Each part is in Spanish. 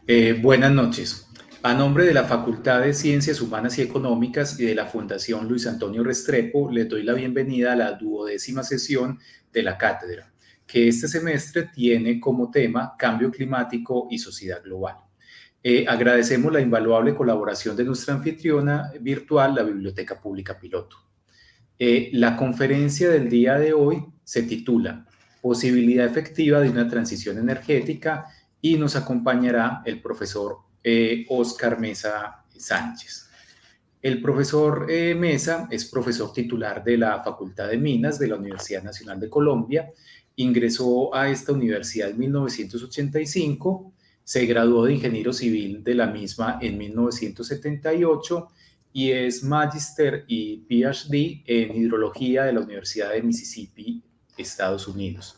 Buenas noches. A nombre de la Facultad de Ciencias Humanas y Económicas y de la Fundación Luis Antonio Restrepo, les doy la bienvenida a la 12ª sesión de la cátedra, que este semestre tiene como tema Cambio Climático y Sociedad Global. Agradecemos la invaluable colaboración de nuestra anfitriona virtual, la Biblioteca Pública Piloto. La conferencia del día de hoy se titula Posibilidad efectiva de una transición energética y nos acompañará el profesor Óscar Mesa Sánchez. El profesor Mesa es profesor titular de la Facultad de Minas de la Universidad Nacional de Colombia. Ingresó a esta universidad en 1985, se graduó de ingeniero civil de la misma en 1978 y es Magister y PhD en hidrología de la Universidad de Mississippi, Estados Unidos.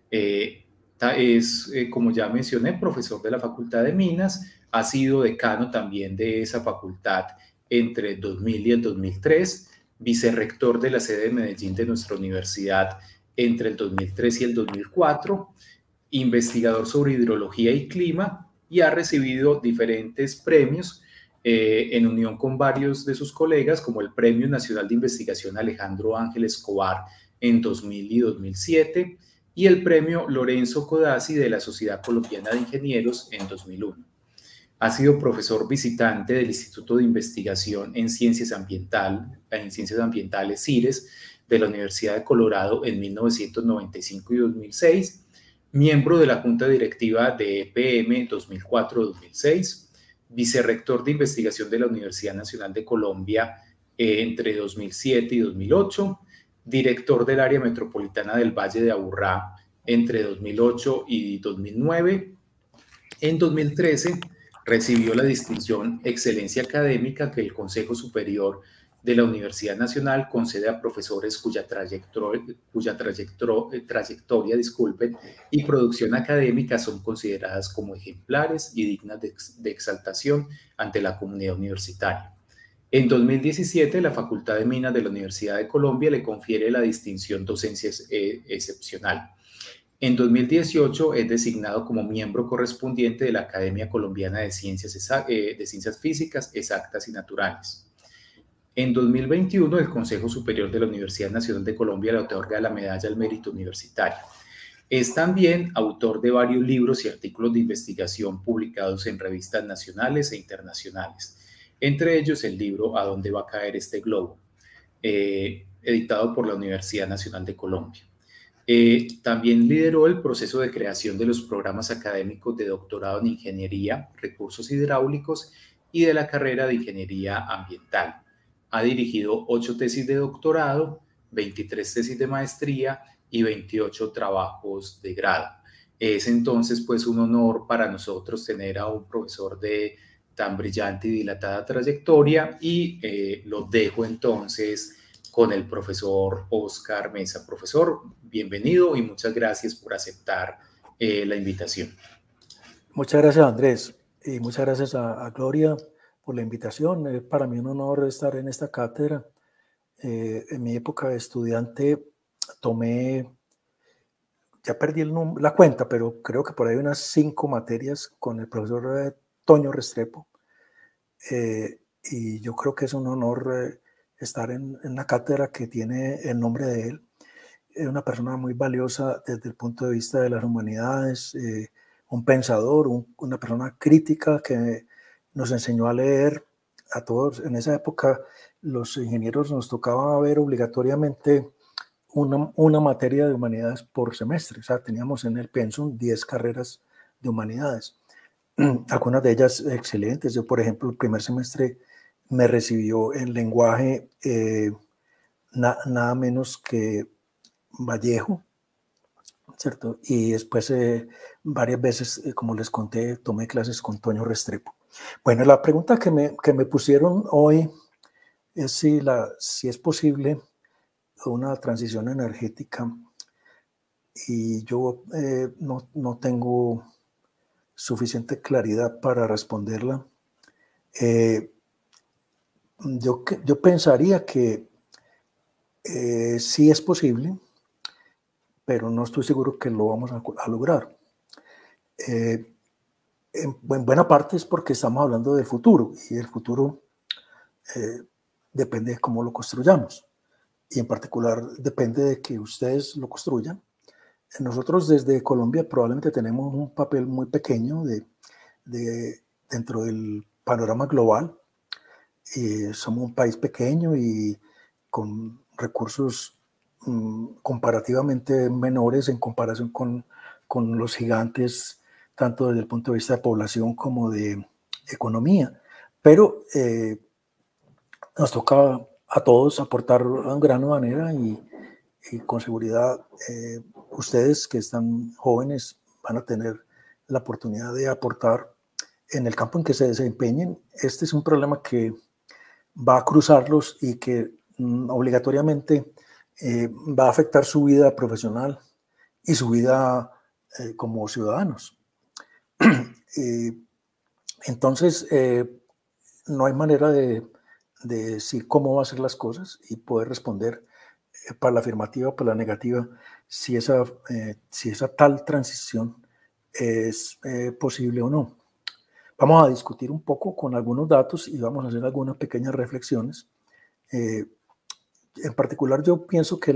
Como ya mencioné, profesor de la Facultad de Minas, ha sido decano también de esa facultad entre el 2000 y el 2003, vicerrector de la sede de Medellín de nuestra universidad entre el 2003 y el 2004, investigador sobre hidrología y clima y ha recibido diferentes premios en unión con varios de sus colegas, como el Premio Nacional de Investigación Alejandro Ángel Escobar en 2000 y 2007 y el Premio Lorenzo Codazzi de la Sociedad Colombiana de Ingenieros en 2001. Ha sido profesor visitante del Instituto de Investigación en Ciencias Ambientales CIRES de la Universidad de Colorado en 1995 y 2006, miembro de la Junta Directiva de EPM 2004-2006, vicerrector de investigación de la Universidad Nacional de Colombia entre 2007 y 2008, director del área metropolitana del Valle de Aburrá entre 2008 y 2009. En 2013 recibió la distinción Excelencia Académica que el Consejo Superior de la Universidad Nacional concede a profesores cuya trayectoria y producción académica son consideradas como ejemplares y dignas de exaltación ante la comunidad universitaria. En 2017, la Facultad de Minas de la Universidad de Colombia le confiere la distinción Docencia Excepcional. En 2018 es designado como miembro correspondiente de la Academia Colombiana de Ciencias Físicas, Exactas y Naturales. En 2021, el Consejo Superior de la Universidad Nacional de Colombia le otorga la Medalla al Mérito Universitario. Es también autor de varios libros y artículos de investigación publicados en revistas nacionales e internacionales, entre ellos el libro ¿A dónde va a caer este globo?, editado por la Universidad Nacional de Colombia. También lideró el proceso de creación de los programas académicos de doctorado en Ingeniería, Recursos Hidráulicos y de la carrera de Ingeniería Ambiental. Ha dirigido 8 tesis de doctorado, 23 tesis de maestría y 28 trabajos de grado. Es entonces pues un honor para nosotros tener a un profesor de tan brillante y dilatada trayectoria y lo dejo entonces con el profesor Óscar Mesa. Profesor, bienvenido y muchas gracias por aceptar la invitación. Muchas gracias, Andrés, y muchas gracias a Gloria por la invitación. Es para mí un honor estar en esta cátedra. En mi época de estudiante tomé, ya perdí la cuenta, pero creo que por ahí unas 5 materias con el profesor Toño Restrepo. Y yo creo que es un honor estar en la cátedra que tiene el nombre de él. Es una persona muy valiosa desde el punto de vista de las humanidades, un pensador, una persona crítica que nos enseñó a leer a todos. En esa época los ingenieros nos tocaba ver obligatoriamente una materia de humanidades por semestre. O sea, teníamos en el pensum 10 carreras de humanidades. Algunas de ellas excelentes. Yo, por ejemplo, el primer semestre me recibió en lenguaje nada menos que Vallejo, ¿cierto? Y después varias veces, como les conté, tomé clases con Toño Restrepo. Bueno, la pregunta que me pusieron hoy es si es posible una transición energética, y yo no tengo suficiente claridad para responderla. Yo pensaría que sí es posible, pero no estoy seguro que lo vamos a lograr. en buena parte es porque estamos hablando del futuro, y el futuro depende de cómo lo construyamos, y en particular depende de que ustedes lo construyan. Nosotros desde Colombia probablemente tenemos un papel muy pequeño dentro del panorama global. Somos un país pequeño y con recursos comparativamente menores en comparación con los gigantes, tanto desde el punto de vista de población como de economía. Pero nos toca a todos aportar un grano de arena, y con seguridad ustedes que están jóvenes van a tener la oportunidad de aportar en el campo en que se desempeñen. Este es un problema que va a cruzarlos y que obligatoriamente va a afectar su vida profesional y su vida como ciudadanos. Entonces, no hay manera de decir cómo va a ser las cosas y poder responder para la afirmativa o para la negativa si esa tal transición es posible o no. Vamos a discutir un poco con algunos datos y vamos a hacer algunas pequeñas reflexiones. En particular, yo pienso que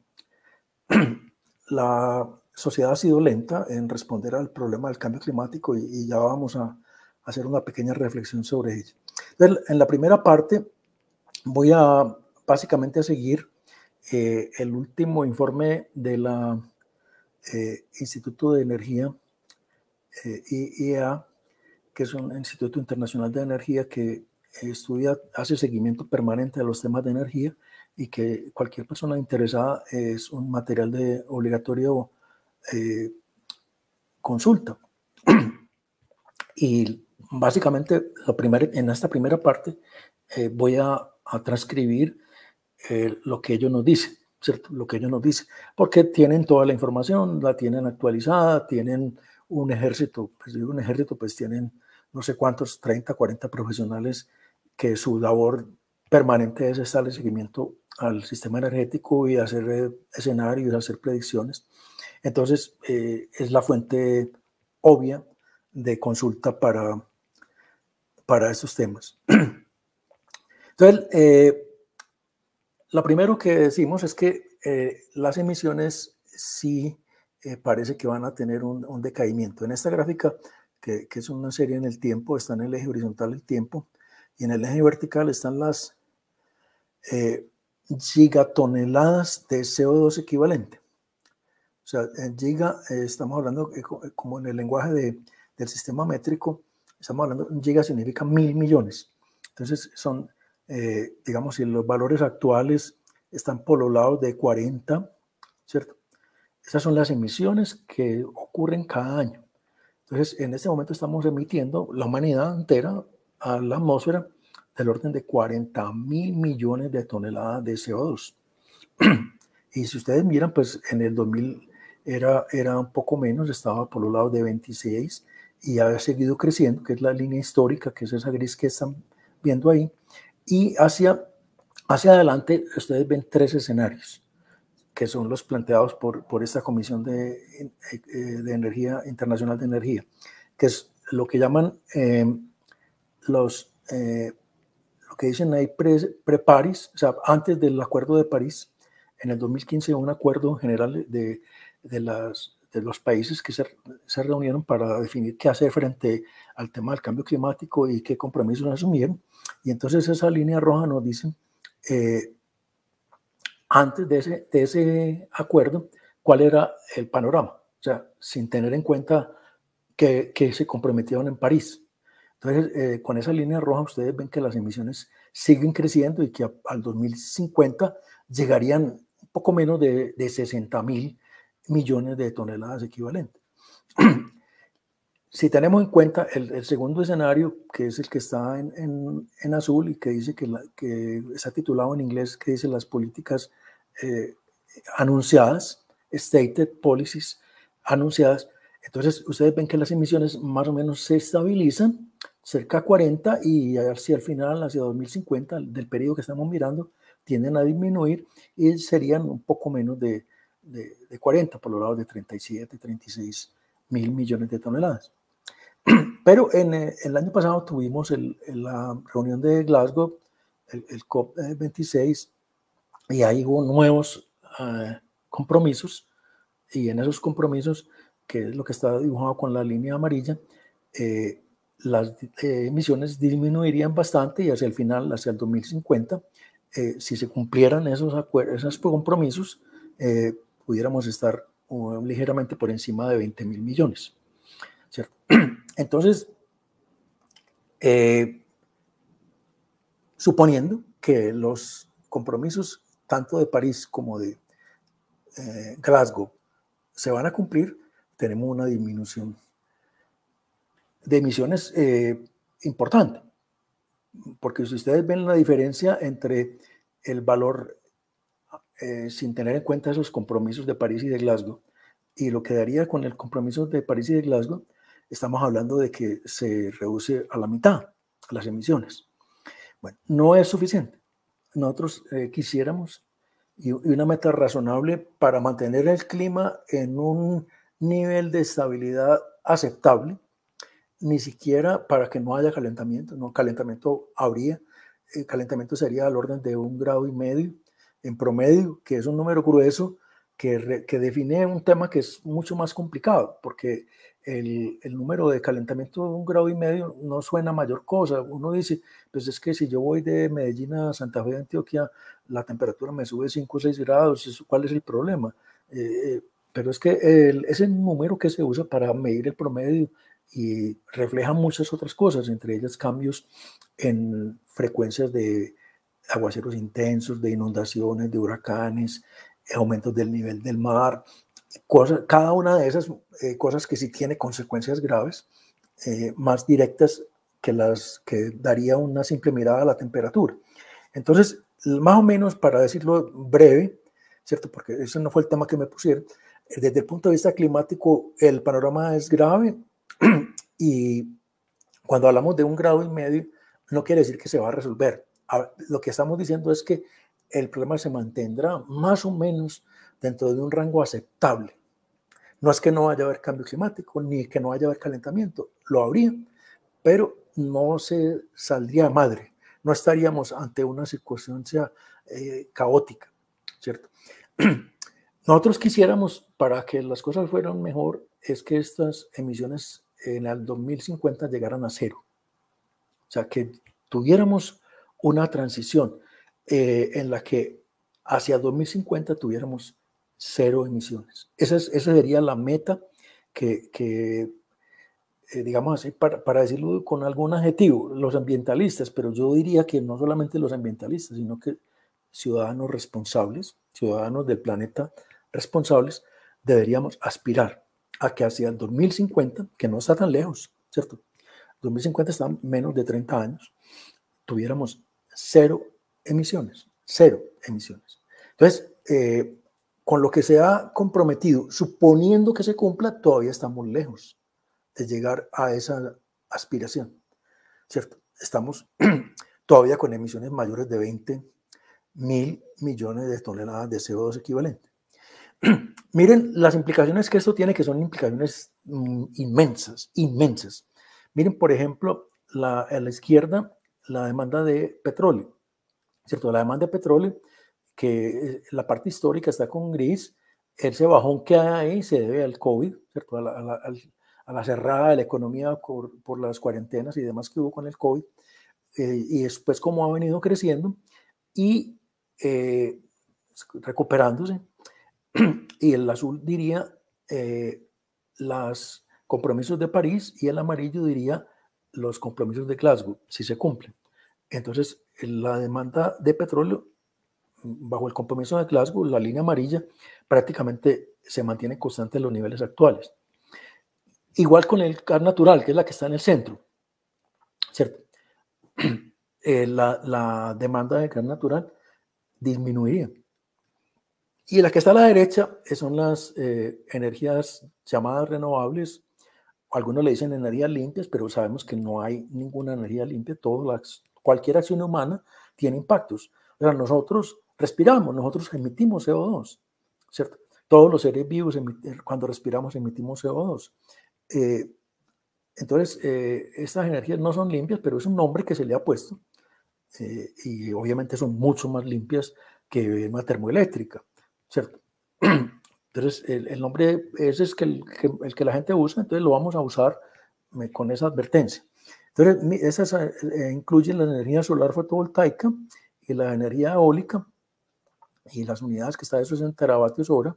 la sociedad ha sido lenta en responder al problema del cambio climático, y ya vamos a hacer una pequeña reflexión sobre ello. Entonces, en la primera parte voy a básicamente a seguir el último informe de la Instituto de Energía, IEA, que es un Instituto Internacional de Energía que hace seguimiento permanente a los temas de energía, y que cualquier persona interesada es un material de obligatorio consulta. Y básicamente en esta primera parte voy a transcribir lo que ellos nos dicen, ¿cierto? Lo que ellos nos dicen, porque tienen toda la información, la tienen actualizada, tienen un ejército, pues tienen no sé cuántos, 30, 40 profesionales que su labor permanente es darle seguimiento al sistema energético y hacer escenarios, hacer predicciones. Entonces, es la fuente obvia de consulta para estos temas. Entonces, lo primero que decimos es que las emisiones sí parece que van a tener un decaimiento. En esta gráfica, que es una serie en el tiempo, está en el eje horizontal el tiempo, y en el eje vertical están las gigatoneladas de CO2 equivalente. O sea, en giga, estamos hablando como en el lenguaje del sistema métrico, estamos hablando, un giga significa 1.000 millones. Entonces son, digamos, si los valores actuales están por los lados de 40, ¿cierto? Esas son las emisiones que ocurren cada año. Entonces, en este momento estamos emitiendo la humanidad entera a la atmósfera del orden de 40.000 millones de toneladas de CO2. Y si ustedes miran, pues en el 2000 era un poco menos, estaba por los lados de 26 y ha seguido creciendo, que es la línea histórica, que es esa gris que están viendo ahí. Y hacia adelante ustedes ven 3 escenarios, que son los planteados por esta Comisión de Energía Internacional de Energía, que es lo que llaman lo que dicen ahí pre-París, o sea, antes del Acuerdo de París. En el 2015 un acuerdo general de los países que se reunieron para definir qué hacer frente al tema del cambio climático y qué compromisos asumieron. Y entonces esa línea roja nos dice, antes de ese acuerdo, cuál era el panorama, o sea, sin tener en cuenta que se comprometieron en París. Entonces, con esa línea roja ustedes ven que las emisiones siguen creciendo y que al 2050 llegarían un poco menos de 60.000 millones de toneladas equivalentes. Si tenemos en cuenta el segundo escenario, que es el que está en azul y que dice que está titulado en inglés, que dice las políticas anunciadas, stated policies anunciadas, entonces ustedes ven que las emisiones más o menos se estabilizan cerca de 40 y hacia el final, hacia 2050, del periodo que estamos mirando, tienden a disminuir y serían un poco menos de 40, por los lados de 37, 36 mil millones de toneladas. Pero el año pasado tuvimos la reunión de Glasgow, el COP26, y ahí hubo nuevos compromisos, y en esos compromisos, que es lo que está dibujado con la línea amarilla, las emisiones disminuirían bastante, y hacia el final, hacia el 2050, si se cumplieran esos compromisos, pudiéramos estar ligeramente por encima de 20.000 millones, ¿cierto? Entonces, suponiendo que los compromisos tanto de París como de Glasgow se van a cumplir, tenemos una disminución de emisiones importante, porque si ustedes ven la diferencia entre el valor sin tener en cuenta esos compromisos de París y de Glasgow y lo que daría con el compromiso de París y de Glasgow, estamos hablando de que se reduce a la mitad las emisiones. Bueno, no es suficiente. Nosotros quisiéramos, y una meta razonable para mantener el clima en un nivel de estabilidad aceptable, ni siquiera para que no haya calentamiento. No, calentamiento habría, calentamiento sería al orden de 1,5 grados en promedio, que es un número grueso que define un tema que es mucho más complicado, porque el número de calentamiento de 1,5 grados no suena a mayor cosa. Uno dice, pues es que si yo voy de Medellín a Santa Fe de Antioquia, la temperatura me sube 5 o 6 grados, ¿cuál es el problema? Pero es que es el número que se usa para medir el promedio y refleja muchas otras cosas, entre ellas cambios en frecuencias de aguaceros intensos, de inundaciones, de huracanes, aumentos del nivel del mar, cada una de esas cosas que sí tiene consecuencias graves, más directas que las que daría una simple mirada a la temperatura. Entonces, más o menos, para decirlo breve, ¿cierto? Porque ese no fue el tema que me pusieron, desde el punto de vista climático, el panorama es grave y cuando hablamos de 1,5 grados, no quiere decir que se va a resolver. Lo que estamos diciendo es que el problema se mantendrá más o menos dentro de un rango aceptable. No es que no vaya a haber cambio climático, ni que no vaya a haber calentamiento, lo habría, pero no se saldría madre, no estaríamos ante una circunstancia caótica, ¿cierto? Nosotros quisiéramos, para que las cosas fueran mejor, es que estas emisiones en el 2050 llegaran a cero. O sea, que tuviéramos una transición en la que hacia 2050 tuviéramos cero emisiones. Esa sería la meta que digamos así, para decirlo con algún adjetivo, los ambientalistas, pero yo diría que no solamente los ambientalistas, sino que ciudadanos responsables, ciudadanos del planeta responsables, deberíamos aspirar a que hacia el 2050, que no está tan lejos, ¿cierto? 2050 está menos de 30 años, tuviéramos cero emisiones, cero emisiones. Entonces, con lo que se ha comprometido, suponiendo que se cumpla, todavía estamos lejos de llegar a esa aspiración, ¿cierto? Estamos todavía con emisiones mayores de 20.000 millones de toneladas de CO2 equivalente. Miren las implicaciones que esto tiene, que son implicaciones inmensas, inmensas. Miren, por ejemplo, a la izquierda, la demanda de petróleo, ¿cierto? La demanda de petróleo, que la parte histórica está con gris, ese bajón que hay ahí se debe al COVID, ¿cierto? A la cerrada de la economía por las cuarentenas y demás que hubo con el COVID, y después cómo ha venido creciendo y recuperándose. Y el azul diría los compromisos de París y el amarillo diría los compromisos de Glasgow, si se cumplen. Entonces, la demanda de petróleo, bajo el compromiso de Glasgow, la línea amarilla, prácticamente se mantiene constante en los niveles actuales. Igual con el gas natural, que es la que está en el centro, ¿cierto? La demanda de gas natural disminuiría. Y la que está a la derecha son las energías llamadas renovables. Algunos le dicen energías limpias, pero sabemos que no hay ninguna energía limpia. Cualquier acción humana tiene impactos. O sea, nosotros respiramos, nosotros emitimos CO2, ¿cierto? Todos los seres vivos cuando respiramos emitimos CO2. Entonces, estas energías no son limpias, pero es un nombre que se le ha puesto, y obviamente son mucho más limpias que una termoeléctrica, ¿cierto? Entonces, el nombre ese es el que la gente usa, entonces lo vamos a usar con esa advertencia. Entonces, esas incluyen la energía solar fotovoltaica y la energía eólica y las unidades que están esos en teravatios hora.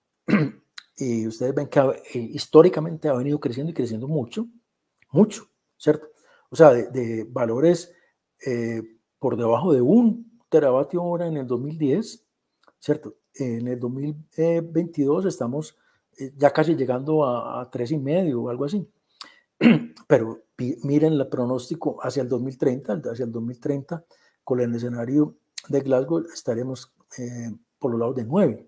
Y ustedes ven que históricamente ha venido creciendo y creciendo mucho, mucho, ¿cierto? O sea, de valores por debajo de 1 teravatio hora en el 2010, ¿cierto? En el 2022 estamos ya casi llegando a 3,5 o algo así. Pero miren el pronóstico hacia el 2030, con el escenario de Glasgow estaremos por los lados de 9.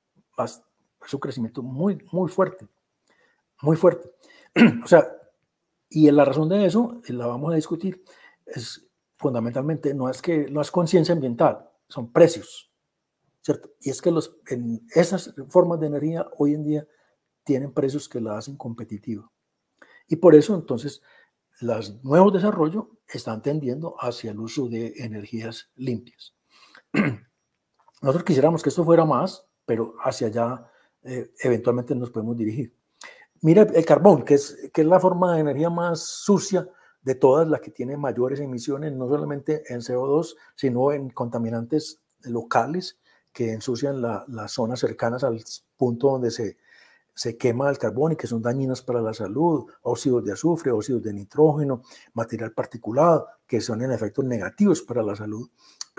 Es un crecimiento muy, muy fuerte, muy fuerte. O sea, y la razón de eso, la vamos a discutir, es fundamentalmente, no es conciencia ambiental, son precios, ¿cierto? Y es que en esas formas de energía hoy en día tienen precios que la hacen competitiva. Y por eso, entonces, los nuevos desarrollos están tendiendo hacia el uso de energías limpias. Nosotros quisiéramos que esto fuera más, pero hacia allá eventualmente nos podemos dirigir. Mira el carbón, que es la forma de energía más sucia de todas, la que tiene mayores emisiones, no solamente en CO2, sino en contaminantes locales que ensucian las zonas cercanas al punto donde se quema el carbón y que son dañinas para la salud, óxidos de azufre, óxidos de nitrógeno, material particulado, que son en efectos negativos para la salud.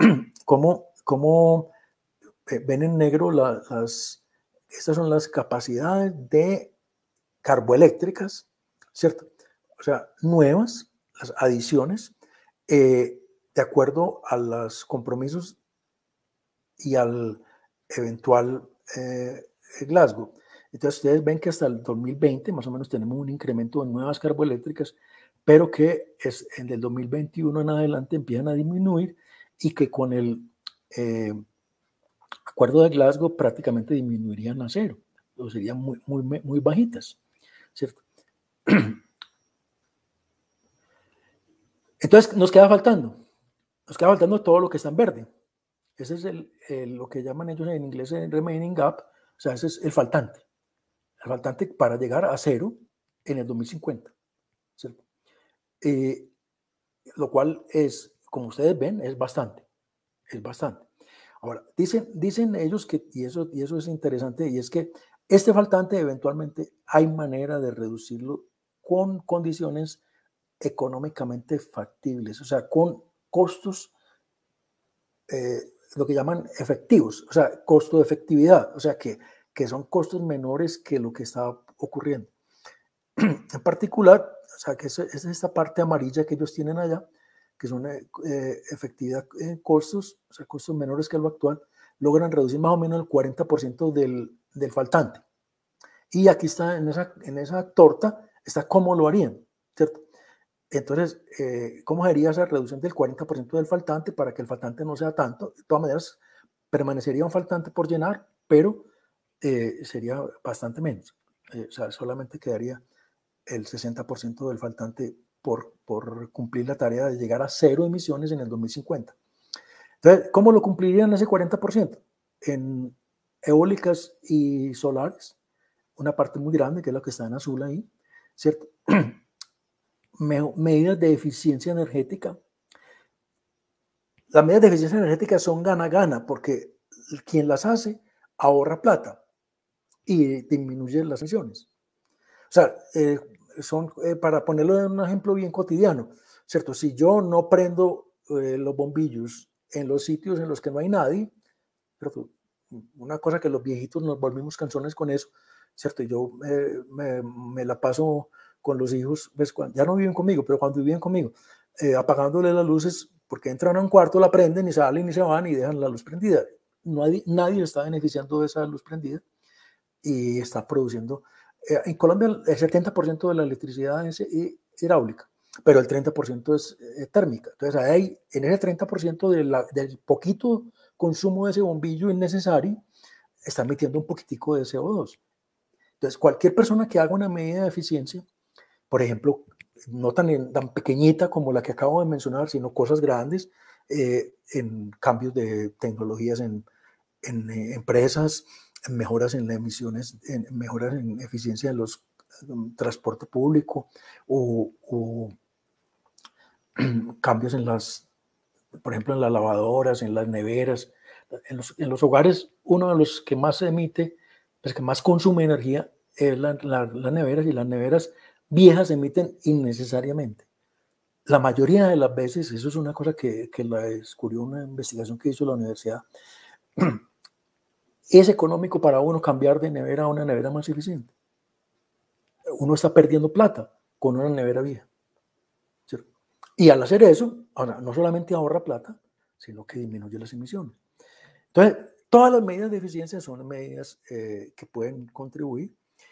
¿Cómo ven en negro estas son las capacidades de carboeléctricas, ¿cierto? O sea, nuevas, las adiciones, de acuerdo a los compromisos y al eventual Glasgow. Entonces, ustedes ven que hasta el 2020 más o menos tenemos un incremento de nuevas carboeléctricas, pero que en el 2021 en adelante empiezan a disminuir y que con el acuerdo de Glasgow prácticamente disminuirían a cero, o serían muy, muy, muy bajitas, ¿cierto? Entonces, nos queda faltando todo lo que está en verde. Ese es lo que llaman ellos en inglés el remaining gap, o sea, ese es el faltante para llegar a cero en el 2050, ¿cierto? Lo cual es, como ustedes ven, es bastante. Ahora, dicen ellos y eso es interesante, y es que este faltante eventualmente hay manera de reducirlo con condiciones económicamente factibles, o sea, con costos, lo que llaman efectivos, o sea, costo de efectividad, o sea, que son costos menores que lo que está ocurriendo. En particular, o sea, que es esta parte amarilla que ellos tienen allá, que son efectividad en costos, o sea, costos menores que lo actual, logran reducir más o menos el 40% del faltante. Y aquí está, en esa torta, está cómo lo harían, ¿cierto? Entonces, ¿cómo sería esa reducción del 40% del faltante para que el faltante no sea tanto? De todas maneras, permanecería un faltante por llenar, pero sería bastante menos. O sea, solamente quedaría el 60% del faltante por cumplir la tarea de llegar a cero emisiones en el 2050. Entonces, ¿cómo lo cumplirían ese 40%? En eólicas y solares, una parte muy grande, que es la que está en azul ahí, ¿cierto? Medidas de eficiencia energética. Las medidas de eficiencia energética son gana-gana, porque quien las hace ahorra plata y disminuye las emisiones. O sea, son, para ponerlo en un ejemplo bien cotidiano, ¿cierto? Si yo no prendo los bombillos en los sitios en los que no hay nadie, ¿cierto? Una cosa que los viejitos nos volvimos canzones con eso, ¿cierto? Yo me la paso con los hijos, pues, ya no viven conmigo, pero cuando viven conmigo, apagándole las luces, porque entran a un cuarto, la prenden y salen y se van y dejan la luz prendida. Nadie está beneficiando de esa luz prendida y está produciendo. En Colombia el 70% de la electricidad es hidráulica, pero el 30% es térmica. Entonces ahí, en ese 30% del poquito consumo de ese bombillo innecesario, está metiendo un poquitico de CO2. Entonces cualquier persona que haga una medida de eficiencia, por ejemplo, no tan pequeñita como la que acabo de mencionar, sino cosas grandes en cambios de tecnologías en empresas, en mejoras en las emisiones, en mejoras en eficiencia de los transporte público o cambios en las, por ejemplo, en las lavadoras, en las neveras. En los hogares, uno de los que más emite, pues que más consume energía es las neveras, y las neveras viejas emiten innecesariamente. La mayoría de las veces, eso es una cosa que la descubrió una investigación que hizo la universidad, es económico para uno cambiar de nevera a una nevera más eficiente. Uno está perdiendo plata con una nevera vieja, ¿cierto? Y al hacer eso, ahora, no solamente ahorra plata, sino que disminuye las emisiones. Entonces, todas las medidas de eficiencia son medidas que pueden contribuir.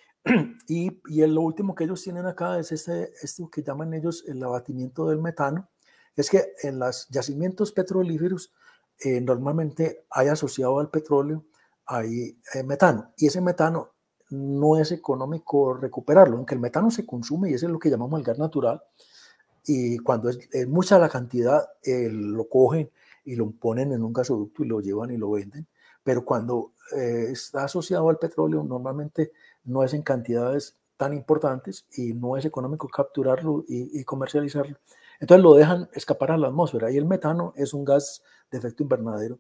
Y lo último que ellos tienen acá es esto que llaman ellos el abatimiento del metano. Es que en los yacimientos petrolíferos normalmente hay asociado al petróleo hay metano, y ese metano no es económico recuperarlo, aunque el metano se consume y eso es lo que llamamos el gas natural, y cuando es mucha la cantidad lo cogen y lo ponen en un gasoducto y lo llevan y lo venden, pero cuando está asociado al petróleo normalmente no es en cantidades tan importantes y no es económico capturarlo y comercializarlo. Entonces lo dejan escapar a la atmósfera, y el metano es un gas de efecto invernadero,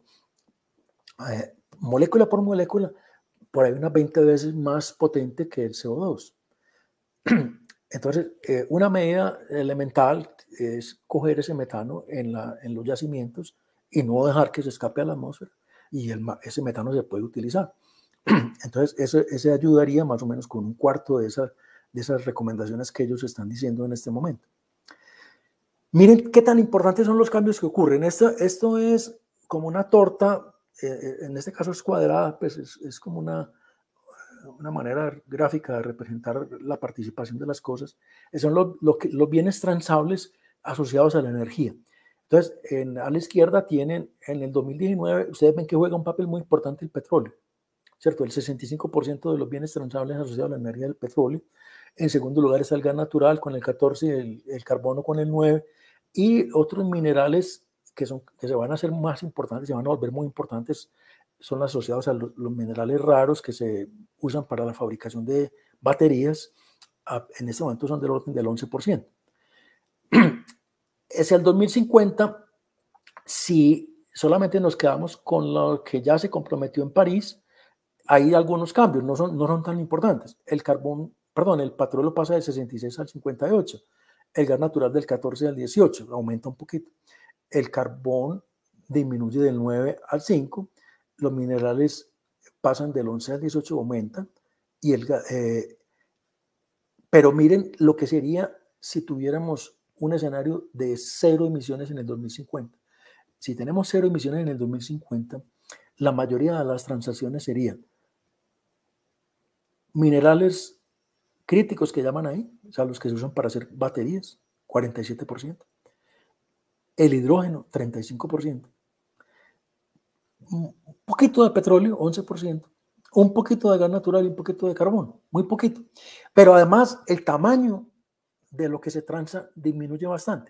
molécula por molécula, por ahí unas 20 veces más potente que el CO2. Entonces, una medida elemental es coger ese metano en los yacimientos y no dejar que se escape a la atmósfera, y ese metano se puede utilizar. Entonces, eso ayudaría más o menos con un cuarto de esas recomendaciones que ellos están diciendo en este momento. Miren qué tan importantes son los cambios que ocurren. Esto es como una torta, en este caso es cuadrada, pues es como una manera gráfica de representar la participación de las cosas. Son los bienes transables asociados a la energía. Entonces, a la izquierda tienen, en el 2019, ustedes ven que juega un papel muy importante el petróleo, ¿cierto? El 65% de los bienes transables asociados a la energía del petróleo. En segundo lugar está el gas natural con el 14%, el carbono con el 9%, y otros minerales que se van a hacer más importantes, se van a volver muy importantes, son asociados a los minerales raros que se usan para la fabricación de baterías. En este momento son del orden del 11%. Hacia el 2050, si solamente nos quedamos con lo que ya se comprometió en París, hay algunos cambios, no son tan importantes. El petróleo pasa del 66 al 58, el gas natural del 14 al 18, aumenta un poquito. El carbón disminuye del 9 al 5, los minerales pasan del 11 al 18, aumentan, pero miren lo que sería si tuviéramos un escenario de cero emisiones en el 2050. Si tenemos cero emisiones en el 2050, la mayoría de las transacciones serían minerales críticos, que llaman ahí, o sea, los que se usan para hacer baterías, 47%. El hidrógeno, 35%. Un poquito de petróleo, 11%. Un poquito de gas natural y un poquito de carbón, muy poquito. Pero además, el tamaño de lo que se transa disminuye bastante.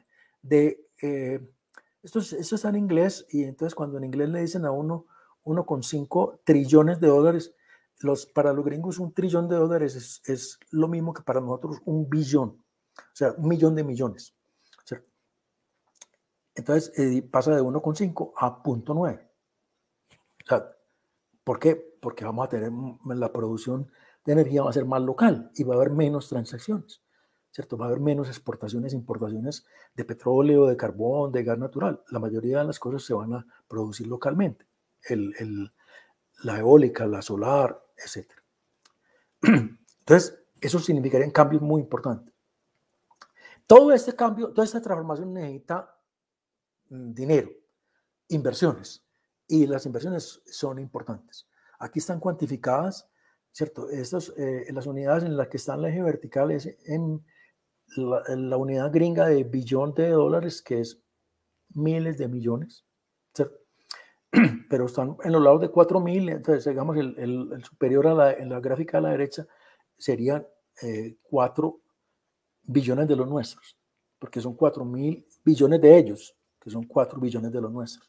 Esto está en inglés, y entonces cuando en inglés le dicen a 1,5 trillones de dólares, para los gringos $1 trillón es lo mismo que para nosotros 1 billón, o sea, 1 millón de millones, ¿cierto? Entonces pasa de 1,5 a 0,9. O sea, ¿por qué? Porque vamos a tener, la producción de energía va a ser más local y va a haber menos transacciones, ¿cierto? Va a haber menos exportaciones e importaciones de petróleo, de carbón, de gas natural. La mayoría de las cosas se van a producir localmente. La eólica, la solar, etc. Entonces, eso significaría un cambio muy importante. Todo este cambio, toda esta transformación necesita dinero, inversiones, y las inversiones son importantes. Aquí están cuantificadas, ¿cierto? Las unidades en las que está el eje vertical es en la unidad gringa de billón de dólares, que es miles de millones, ¿cierto? Pero están en los lados de 4.000, entonces digamos el superior en la gráfica a la derecha serían 4 billones de los nuestros, porque son 4.000 billones de ellos, que son 4 billones de los nuestros.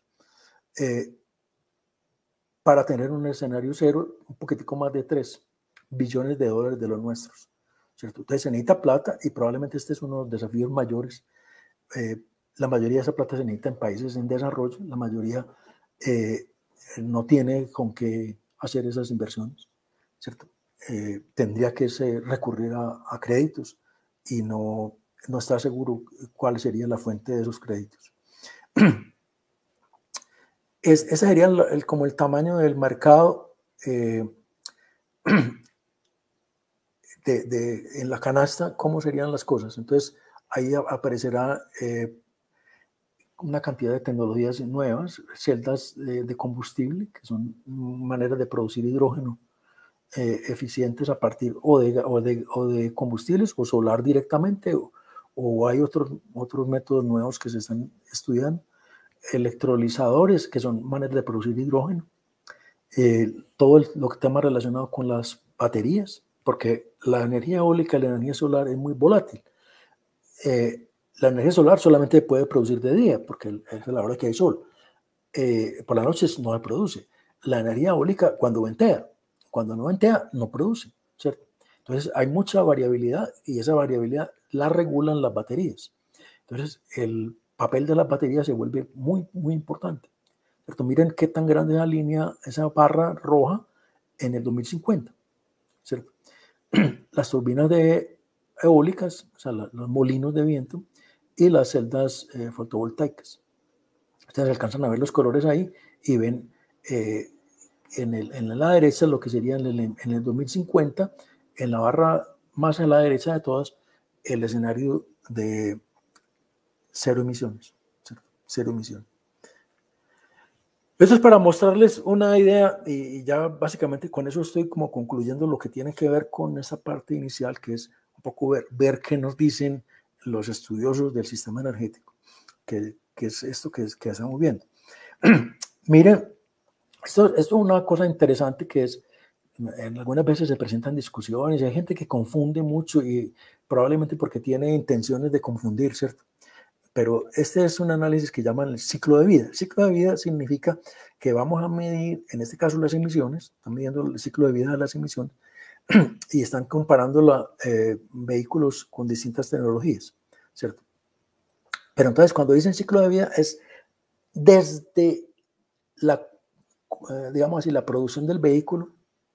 Para tener un escenario cero, un poquitico más de 3 billones de dólares de los nuestros, ¿cierto? Entonces se necesita plata y probablemente este es uno de los desafíos mayores. La mayoría de esa plata se necesita en países en desarrollo, la mayoría no tiene con qué hacer esas inversiones, ¿cierto? Tendría que recurrir a créditos y no está seguro cuál sería la fuente de esos créditos. Ese sería como el tamaño del mercado en la canasta, cómo serían las cosas. Entonces, ahí aparecerá una cantidad de tecnologías nuevas, celdas de combustible, que son maneras de producir hidrógeno eficientes a partir o de combustibles o solar directamente, o hay otros métodos nuevos que se están estudiando. Electrolizadores, que son maneras de producir hidrógeno, todo lo que está relacionado con las baterías, porque la energía eólica y la energía solar es muy volátil. La energía solar solamente puede producir de día, porque es la hora que hay sol. Por la noche no se produce. La energía eólica cuando ventea, cuando no ventea no produce, ¿cierto? Entonces hay mucha variabilidad y esa variabilidad la regulan las baterías. Entonces el papel de las baterías se vuelve muy, muy importante, ¿cierto? Miren qué tan grande es la línea, esa barra roja en el 2050, ¿cierto? Las turbinas eólicas, o sea, los molinos de viento y las celdas fotovoltaicas. Ustedes alcanzan a ver los colores ahí y ven en la derecha lo que sería en el 2050, en la barra más a la derecha de todas, el escenario de cero emisiones. Cero emisiones. Eso es para mostrarles una idea y ya básicamente con eso estoy como concluyendo lo que tiene que ver con esa parte inicial, que es un poco ver qué nos dicen los estudiosos del sistema energético, que es esto que estamos viendo. Miren, esto es una cosa interesante que es, algunas veces se presentan discusiones y hay gente que confunde mucho y probablemente porque tiene intenciones de confundir, ¿cierto? Pero este es un análisis que llaman el ciclo de vida. El ciclo de vida significa que vamos a medir, en este caso las emisiones, están midiendo el ciclo de vida de las emisiones y están comparando vehículos con distintas tecnologías, ¿cierto? Pero entonces cuando dicen ciclo de vida es desde digamos así, la producción del vehículo,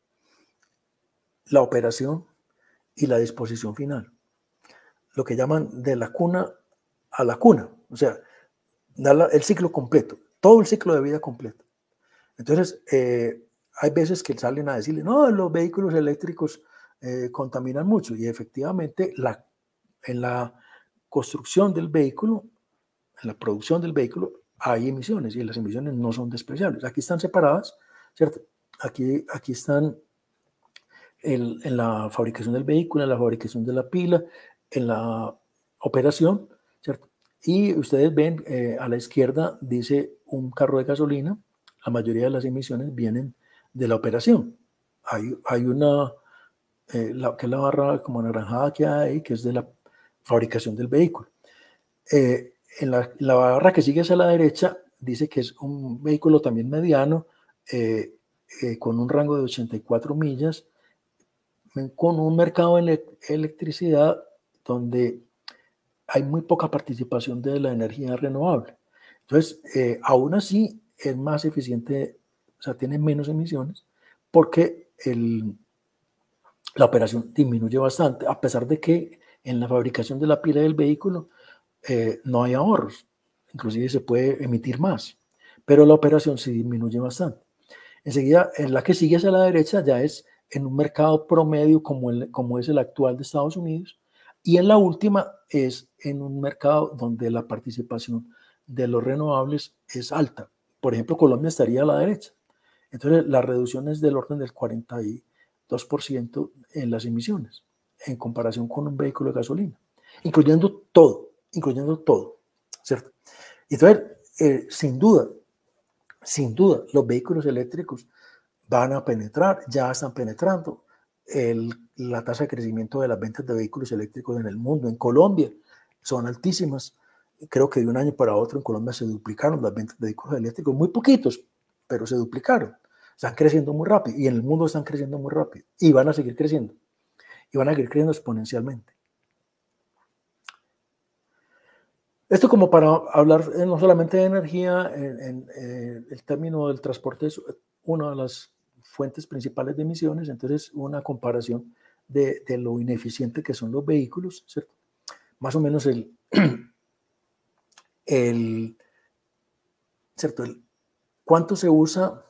la operación y la disposición final. Lo que llaman de la cuna a la cuna, o sea, el ciclo completo, todo el ciclo de vida completo. Entonces, hay veces que salen a decirle, no, los vehículos eléctricos contaminan mucho, y efectivamente en la construcción del vehículo, en la producción del vehículo, hay emisiones, y las emisiones no son despreciables. Aquí están separadas, ¿cierto? Aquí están en la fabricación del vehículo, en la fabricación de la pila, en la operación, ¿cierto? Y ustedes ven a la izquierda dice un carro de gasolina. La mayoría de las emisiones vienen de la operación. Hay una, que es la barra como anaranjada que hay ahí, que es de la fabricación del vehículo. En la barra que sigue hacia la derecha dice que es un vehículo también mediano, con un rango de 84 millas, con un mercado de electricidad donde hay muy poca participación de la energía renovable. Entonces, aún así es más eficiente, o sea, tiene menos emisiones porque la operación disminuye bastante, a pesar de que en la fabricación de la pila del vehículo no hay ahorros, inclusive se puede emitir más, pero la operación sí disminuye bastante. Enseguida, en la que sigue hacia la derecha ya es en un mercado promedio como es el actual de Estados Unidos, y en la última es en un mercado donde la participación de los renovables es alta. Por ejemplo, Colombia estaría a la derecha. Entonces, la reducción es del orden del 42% en las emisiones, en comparación con un vehículo de gasolina, incluyendo todo, ¿cierto? Entonces, sin duda, los vehículos eléctricos van a penetrar, ya están penetrando. la tasa de crecimiento de las ventas de vehículos eléctricos en el mundo. En Colombia son altísimas. Creo que de un año para otro en Colombia se duplicaron las ventas de vehículos eléctricos, muy poquitos, pero se duplicaron. Están creciendo muy rápido y en el mundo están creciendo muy rápido y van a seguir creciendo y van a seguir creciendo exponencialmente. Esto como para hablar no solamente de energía, el término del transporte es una de las fuentes principales de emisiones, entonces una comparación de lo ineficiente que son los vehículos, ¿cierto? Más o menos ¿cierto? ¿Cuánto se usa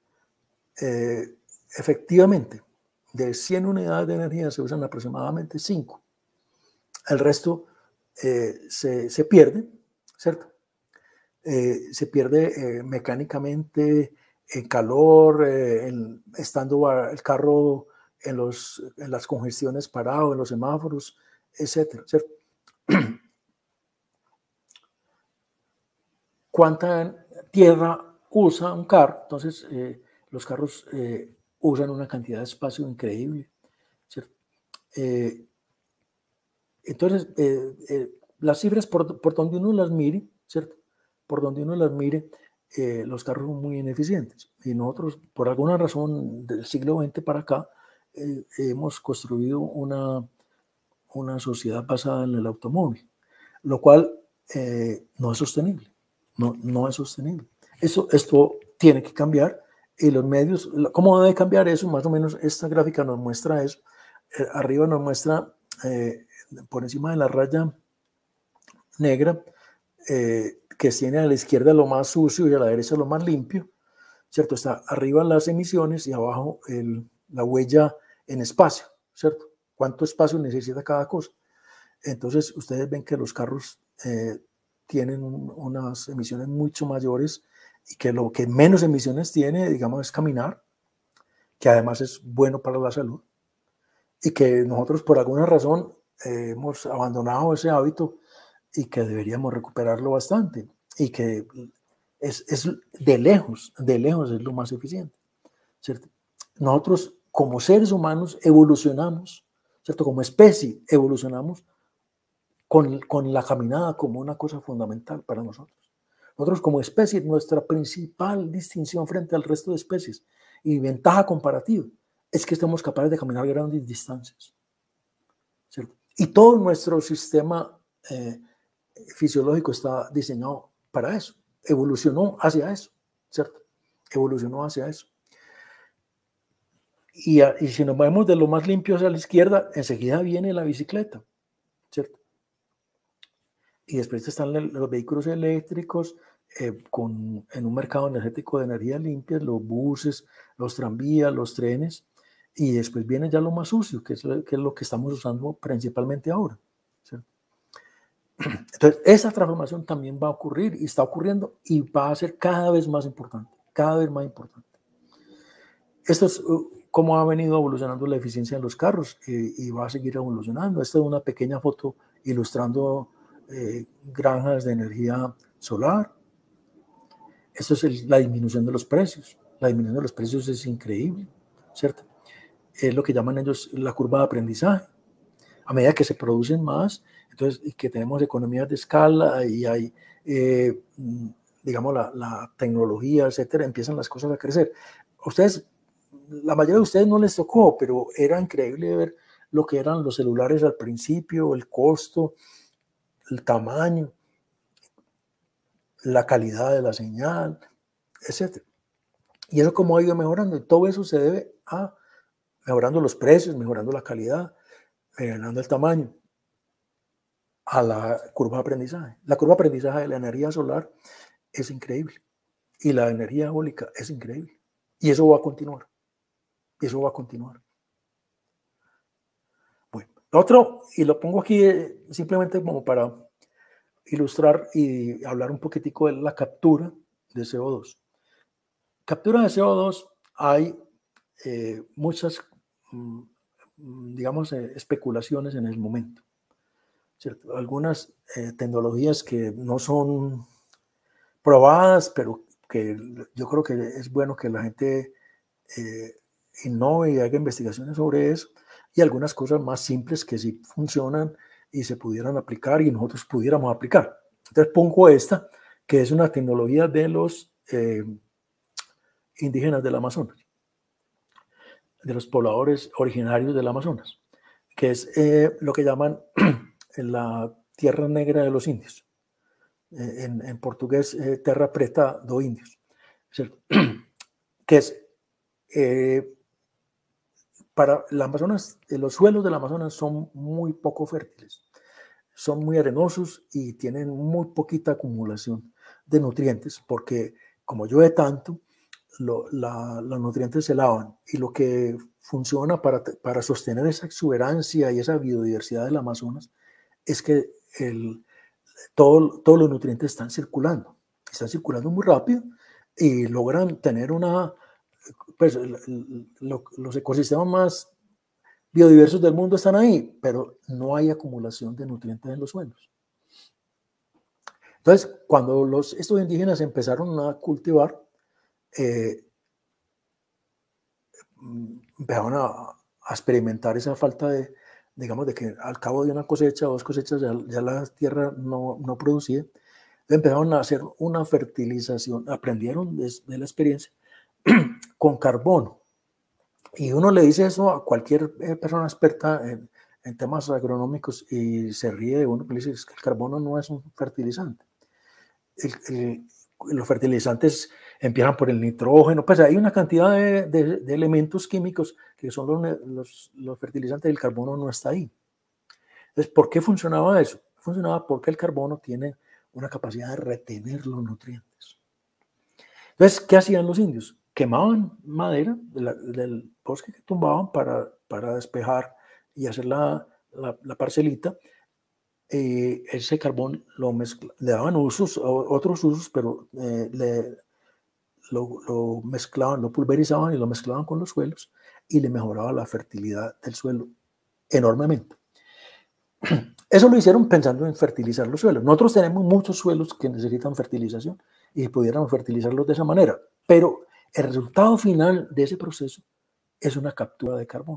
efectivamente? De 100 unidades de energía se usan aproximadamente 5. El resto se pierde, ¿cierto? Se pierde mecánicamente en calor, estando el carro en las congestiones parado, en los semáforos, etcétera, ¿cierto? ¿Cuánta tierra usa un carro? Entonces, los carros usan una cantidad de espacio increíble, ¿cierto? Entonces, las cifras por donde uno las mire, ¿cierto? Por donde uno las mire, los carros son muy ineficientes. Y nosotros, por alguna razón del siglo XX para acá, hemos construido una sociedad basada en el automóvil, lo cual no es sostenible. No es sostenible. Esto tiene que cambiar y los medios, ¿cómo debe cambiar eso? Más o menos esta gráfica nos muestra eso. Arriba nos muestra por encima de la raya negra, que tiene a la izquierda lo más sucio y a la derecha lo más limpio, ¿cierto? Está arriba las emisiones y abajo la huella en espacio, ¿cierto? ¿Cuánto espacio necesita cada cosa? Entonces, ustedes ven que los carros tienen unas emisiones mucho mayores y que lo que menos emisiones tiene, digamos, es caminar, que además es bueno para la salud, y que nosotros por alguna razón hemos abandonado ese hábito y que deberíamos recuperarlo bastante y que es de lejos es lo más eficiente, ¿cierto? Nosotros como seres humanos evolucionamos, ¿cierto? Como especie evolucionamos con la caminada como una cosa fundamental para nosotros. Nosotros como especie, nuestra principal distinción frente al resto de especies y ventaja comparativa es que estamos capaces de caminar grandes distancias, ¿cierto? Y todo nuestro sistema fisiológico está diseñado para eso, evolucionó hacia eso, ¿cierto? Evolucionó hacia eso. Y si nos vemos de lo más limpio hacia la izquierda, enseguida viene la bicicleta, ¿cierto? Y después están los vehículos eléctricos en un mercado energético de energía limpia, los buses, los tranvías, los trenes, y después viene ya lo más sucio, que es lo que estamos usando principalmente ahora, ¿cierto? Entonces, esa transformación también va a ocurrir y está ocurriendo y va a ser cada vez más importante, cada vez más importante. Esto es cómo ha venido evolucionando la eficiencia de los carros y va a seguir evolucionando. Esta es una pequeña foto ilustrando granjas de energía solar. Esto es la disminución de los precios. La disminución de los precios es increíble, ¿cierto? Es lo que llaman ellos la curva de aprendizaje. A medida que se producen más, entonces, y que tenemos economías de escala y hay, digamos, la tecnología, etcétera, empiezan las cosas a crecer. Ustedes, la mayoría de ustedes no les tocó, pero era increíble ver lo que eran los celulares al principio, el costo, el tamaño, la calidad de la señal, etcétera. Y eso cómo ha ido mejorando. Y todo eso se debe a mejorando los precios, mejorando la calidad, mejorando el tamaño, a la curva de aprendizaje. La curva de aprendizaje de la energía solar es increíble. Y la energía eólica es increíble. Y eso va a continuar. Y eso va a continuar. Bueno, lo otro, y lo pongo aquí simplemente como para ilustrar y hablar un poquitico de la captura de CO2. Captura de CO2 hay muchas, digamos, especulaciones en el momento, ¿cierto? Algunas tecnologías que no son probadas, pero que yo creo que es bueno que la gente innove y haga investigaciones sobre eso, y algunas cosas más simples que sí funcionan y se pudieran aplicar y nosotros pudiéramos aplicar. Entonces pongo esta, que es una tecnología de los indígenas del Amazonas, de los pobladores originarios del Amazonas, que es lo que llaman la tierra negra de los indios. En portugués, terra preta do indios, ¿cierto? Que es para el Amazonas, los suelos del Amazonas son muy poco fértiles, son muy arenosos y tienen muy poquita acumulación de nutrientes, porque como llueve tanto, los nutrientes se lavan, y lo que funciona para sostener esa exuberancia y esa biodiversidad del Amazonas es que todos los nutrientes están circulando muy rápido y logran tener pues los ecosistemas más biodiversos del mundo están ahí, pero no hay acumulación de nutrientes en los suelos. Entonces, cuando estos indígenas empezaron a cultivar, empezaron a experimentar esa falta de, digamos, de que al cabo de una cosecha o 2 cosechas ya la tierra no producía. Empezaron a hacer una fertilización, aprendieron de la experiencia con carbono. Y uno le dice eso a cualquier persona experta en temas agronómicos y se ríe de uno, que le dice es que el carbono no es un fertilizante. Los fertilizantes empiezan por el nitrógeno, pues hay una cantidad de elementos químicos que son los fertilizantes, y el carbono no está ahí. Entonces, ¿por qué funcionaba eso? Funcionaba porque el carbono tiene una capacidad de retener los nutrientes. Entonces, ¿qué hacían los indios? Quemaban madera del bosque que tumbaban para despejar y hacer la parcelita. Ese carbón le daban otros usos, pero lo mezclaban, lo pulverizaban y lo mezclaban con los suelos, y le mejoraba la fertilidad del suelo enormemente. Eso lo hicieron pensando en fertilizar los suelos. Nosotros tenemos muchos suelos que necesitan fertilización y pudiéramos fertilizarlos de esa manera, pero el resultado final de ese proceso es una captura de carbón.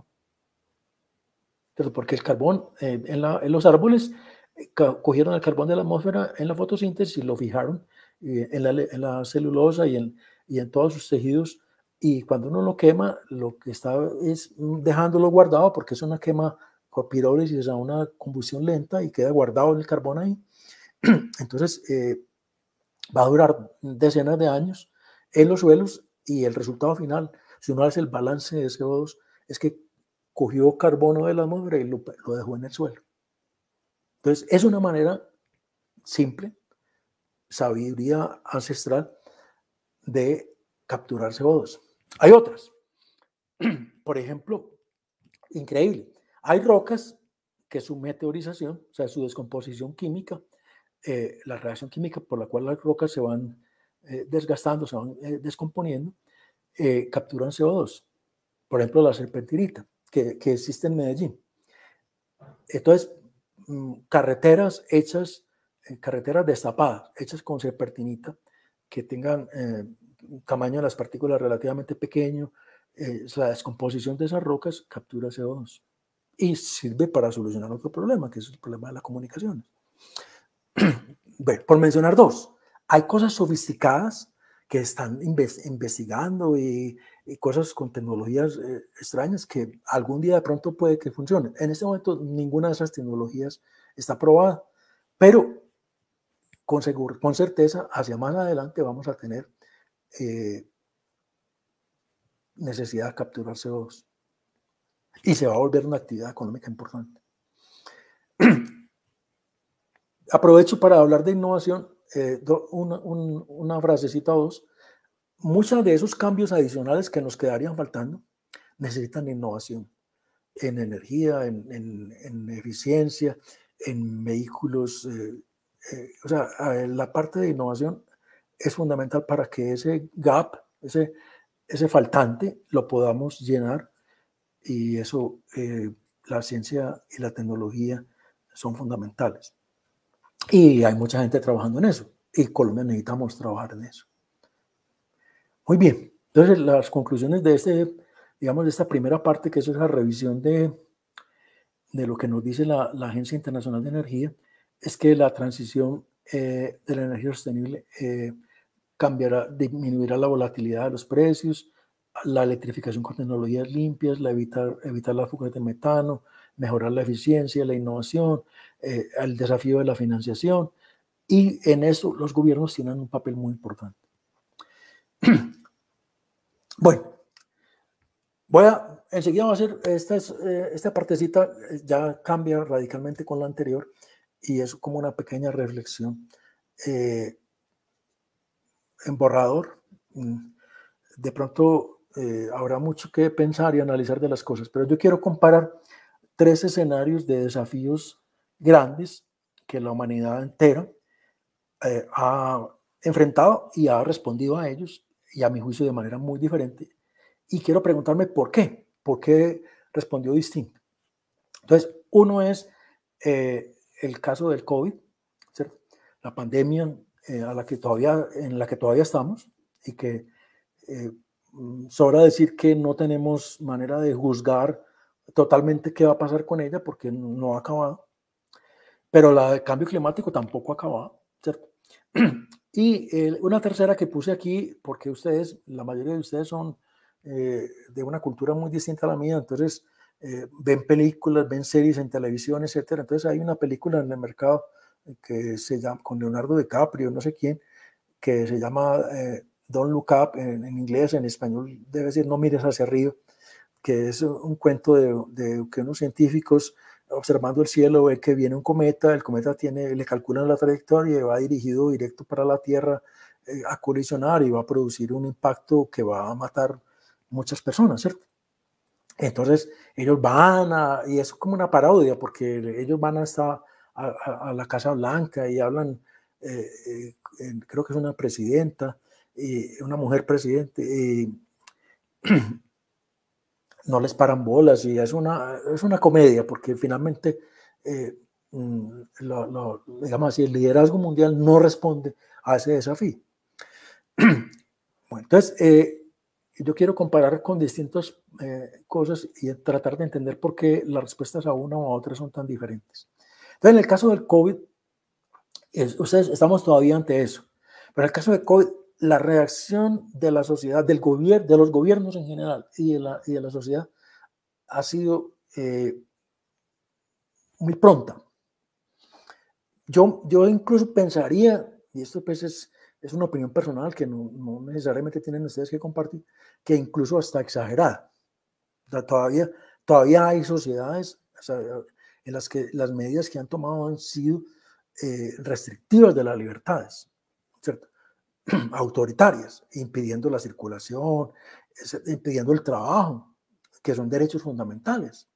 Pero porque el carbón en los árboles cogieron el carbón de la atmósfera en la fotosíntesis y lo fijaron en la celulosa y en todos sus tejidos, y cuando uno lo quema, lo que está es dejándolo guardado, porque es una quema por pirólisis, a una combustión lenta, y queda guardado el carbón ahí. Entonces va a durar decenas de años en los suelos, y el resultado final, si uno hace el balance de CO2, es que cogió carbono de la atmósfera y lo dejó en el suelo. Entonces es una manera simple, sabiduría ancestral, de capturar CO2. Hay otras. Por ejemplo, increíble, hay rocas que su meteorización, o sea, su descomposición química, la reacción química por la cual las rocas se van desgastando, se van descomponiendo, capturan CO2. Por ejemplo, la serpentinita, que existe en Medellín. Entonces, carreteras destapadas, hechas con serpentinita, que tengan un tamaño de las partículas relativamente pequeño, la descomposición de esas rocas captura CO2 y sirve para solucionar otro problema, que es el problema de las comunicaciones. Bueno, por mencionar 2, hay cosas sofisticadas que están investigando y cosas con tecnologías extrañas que algún día de pronto puede que funcionen. En este momento ninguna de esas tecnologías está probada, pero con certeza hacia más adelante vamos a tener necesidad de capturar CO2 y se va a volver una actividad económica importante. Aprovecho para hablar de innovación, una frasecita o 2. Muchos de esos cambios adicionales que nos quedarían faltando necesitan innovación en energía, en eficiencia, en vehículos. O sea, la parte de innovación es fundamental para que ese gap, ese faltante, lo podamos llenar, y eso, la ciencia y la tecnología son fundamentales. Y hay mucha gente trabajando en eso, y Colombia necesitamos trabajar en eso. Muy bien, entonces las conclusiones de digamos, esta primera parte, que es la revisión de lo que nos dice la Agencia Internacional de Energía, es que la transición de la energía sostenible cambiará, disminuirá la volatilidad de los precios, la electrificación con tecnologías limpias, evitar las fugas de metano, mejorar la eficiencia, la innovación, el desafío de la financiación, y en eso los gobiernos tienen un papel muy importante. Bueno, enseguida voy a hacer esta partecita, ya cambia radicalmente con la anterior, y es como una pequeña reflexión en borrador. De pronto habrá mucho que pensar y analizar de las cosas, pero yo quiero comparar 3 escenarios de desafíos grandes que la humanidad entera ha enfrentado y ha respondido a ellos, y a mi juicio de manera muy diferente. Y quiero preguntarme por qué respondió distinto. Entonces, uno es el caso del COVID, ¿cierto? La pandemia en la que todavía estamos, y que sobra decir que no tenemos manera de juzgar totalmente qué va a pasar con ella, porque no ha acabado. Pero el cambio climático tampoco ha acabado, ¿cierto? Y una tercera que puse aquí, porque la mayoría de ustedes son de una cultura muy distinta a la mía, entonces ven películas, ven series en televisión, etcétera. Entonces hay una película en el mercado que se llama, con Leonardo DiCaprio, no sé quién, que se llama Don't Look Up en inglés, en español debe decir No mires hacia arriba, que es un cuento de que unos científicos observando el cielo ven que viene un cometa, el cometa le calculan la trayectoria y va dirigido directo para la Tierra a colisionar y va a producir un impacto que va a matar muchas personas, ¿cierto? Entonces ellos y es como una parodia, porque ellos van hasta a la Casa Blanca y hablan, creo que es una presidenta, una mujer presidente, y no les paran bolas, y es una comedia, porque finalmente, digamos así, el liderazgo mundial no responde a ese desafío. Bueno, entonces, yo quiero comparar con distintas cosas y tratar de entender por qué las respuestas a una o a otra son tan diferentes. Entonces, en el caso del COVID, ustedes estamos todavía ante eso, pero en el caso del COVID, la reacción de la sociedad, de los gobiernos en general y de la sociedad ha sido muy pronta. Yo incluso pensaría, y esto pues es una opinión personal que no necesariamente tienen ustedes que compartir, que incluso hasta exagerada. O sea, todavía hay sociedades, o sea, en las que las medidas que han tomado han sido restrictivas de las libertades, ¿cierto? Autoritarias, impidiendo la circulación, impidiendo el trabajo, que son derechos fundamentales,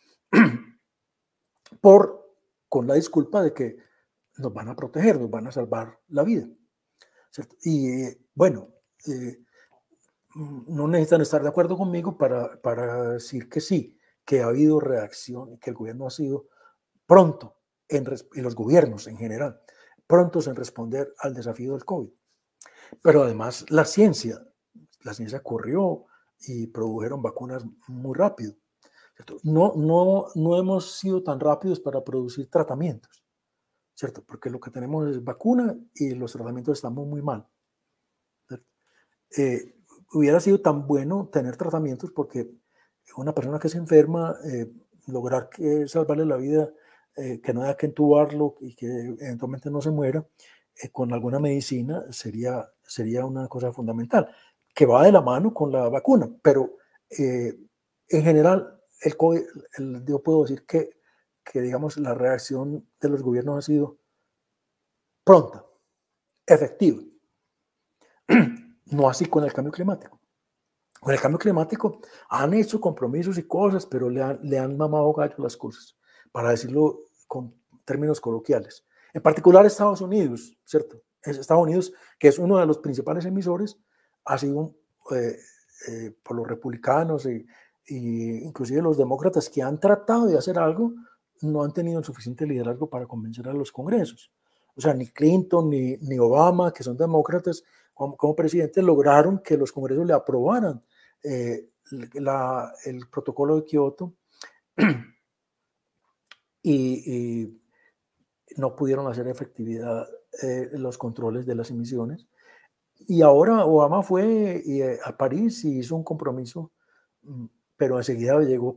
con la disculpa de que nos van a proteger, nos van a salvar la vida, ¿cierto? Y bueno, no necesitan estar de acuerdo conmigo para decir que sí, que ha habido reacción y que el gobierno ha sido pronto, y los gobiernos en general, prontos en responder al desafío del COVID. Pero además la ciencia corrió y produjeron vacunas muy rápido. ¿Cierto? No hemos sido tan rápidos para producir tratamientos, ¿cierto? Porque lo que tenemos es vacuna y los tratamientos están muy mal. Hubiera sido tan bueno tener tratamientos, porque una persona que se enferma, lograr salvarle la vida, que no haya que entubarlo y que eventualmente no se muera, con alguna medicina sería una cosa fundamental, que va de la mano con la vacuna. Pero en general, el COVID, yo puedo decir que digamos la reacción de los gobiernos ha sido pronta, efectiva. No así con el cambio climático. Con el cambio climático han hecho compromisos y cosas, pero le han mamado gallo las cosas, para decirlo con términos coloquiales. En particular Estados Unidos, ¿cierto? Estados Unidos, que es uno de los principales emisores, ha sido por los republicanos y inclusive los demócratas, que han tratado de hacer algo, no han tenido el suficiente liderazgo para convencer a los congresos. O sea, ni Clinton ni Obama, que son demócratas, como presidente, lograron que los congresos le aprobaran el protocolo de Kioto y no pudieron hacer efectividad los controles de las emisiones. Y ahora Obama fue a París y hizo un compromiso, pero enseguida llegó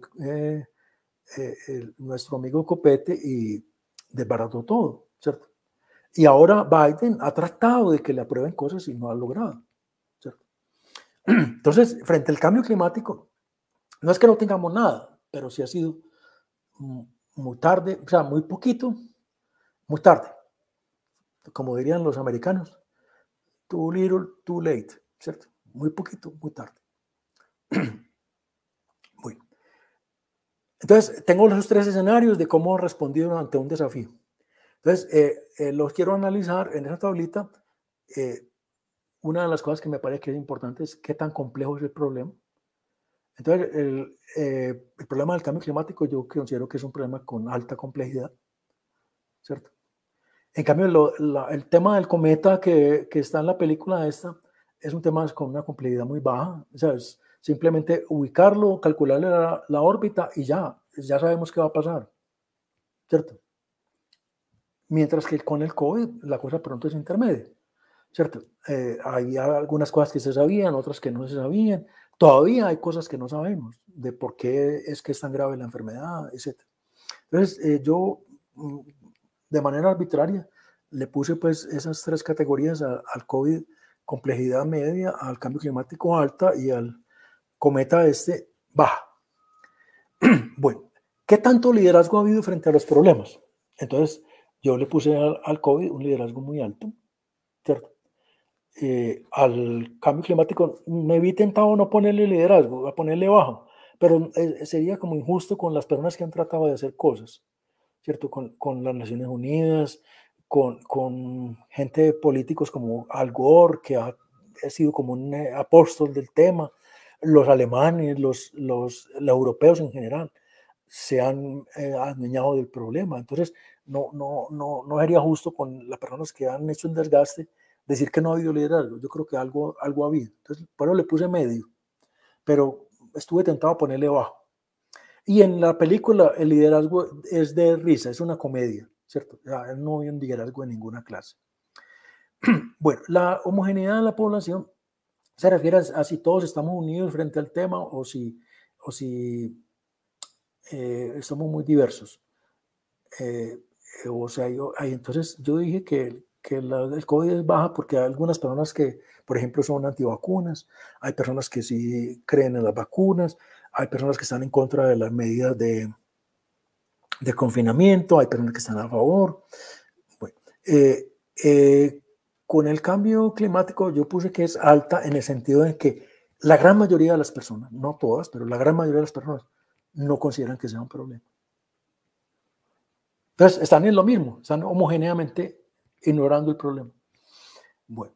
nuestro amigo Copete y desbarató todo, ¿cierto? Y ahora Biden ha tratado de que le aprueben cosas y no ha logrado, ¿cierto? Entonces, frente al cambio climático, no es que no tengamos nada, pero sí ha sido muy tarde, o sea, muy poquito, muy tarde. Como dirían los americanos, too little, too late, ¿cierto? Muy poquito, muy tarde. Bueno. Entonces, tengo los 3 escenarios de cómo he respondido ante un desafío. Entonces, los quiero analizar en esa tablita. Una de las cosas que me parece que es importante es qué tan complejo es el problema. Entonces, el problema del cambio climático yo considero que es un problema con alta complejidad, ¿cierto? En cambio, el tema del cometa que está en la película esta es un tema con una complejidad muy baja. O sea, es simplemente ubicarlo, calcularle la órbita y ya sabemos qué va a pasar, ¿cierto? Mientras que con el COVID la cosa pronto es intermedia, ¿cierto? Hay algunas cosas que se sabían, otras que no se sabían. Todavía hay cosas que no sabemos de por qué es que es tan grave la enfermedad, etc. Entonces, yo de manera arbitraria le puse pues esas 3 categorías al COVID, complejidad media, al cambio climático alta y al cometa baja. Bueno, ¿qué tanto liderazgo ha habido frente a los problemas? Entonces, yo le puse al COVID un liderazgo muy alto, ¿cierto? Al cambio climático me vi tentado no ponerle liderazgo, a ponerle bajo, pero sería como injusto con las personas que han tratado de hacer cosas, ¿cierto? Con las Naciones Unidas, con gente de políticos como Al Gore, que ha sido como un apóstol del tema, los alemanes, los europeos en general, se han adueñado del problema. Entonces, no sería justo con las personas que han hecho un desgaste decir que no ha habido liderazgo. Yo creo que algo ha habido. Entonces, por eso le puse medio, pero estuve tentado a ponerle bajo. Y en la película el liderazgo es de risa, es una comedia, ¿cierto? No hay un liderazgo de ninguna clase. Bueno, la homogeneidad de la población se refiere a si todos estamos unidos frente al tema o si somos muy diversos. O sea, entonces yo dije que el COVID es baja porque hay algunas personas que, por ejemplo, son antivacunas, hay personas que sí creen en las vacunas, hay personas que están en contra de las medidas de confinamiento, hay personas que están a favor. Bueno, con el cambio climático yo puse que es alta en el sentido de que la gran mayoría de las personas, no todas, pero la gran mayoría de las personas no consideran que sea un problema. Entonces, están en lo mismo, están homogéneamente ignorando el problema. Bueno,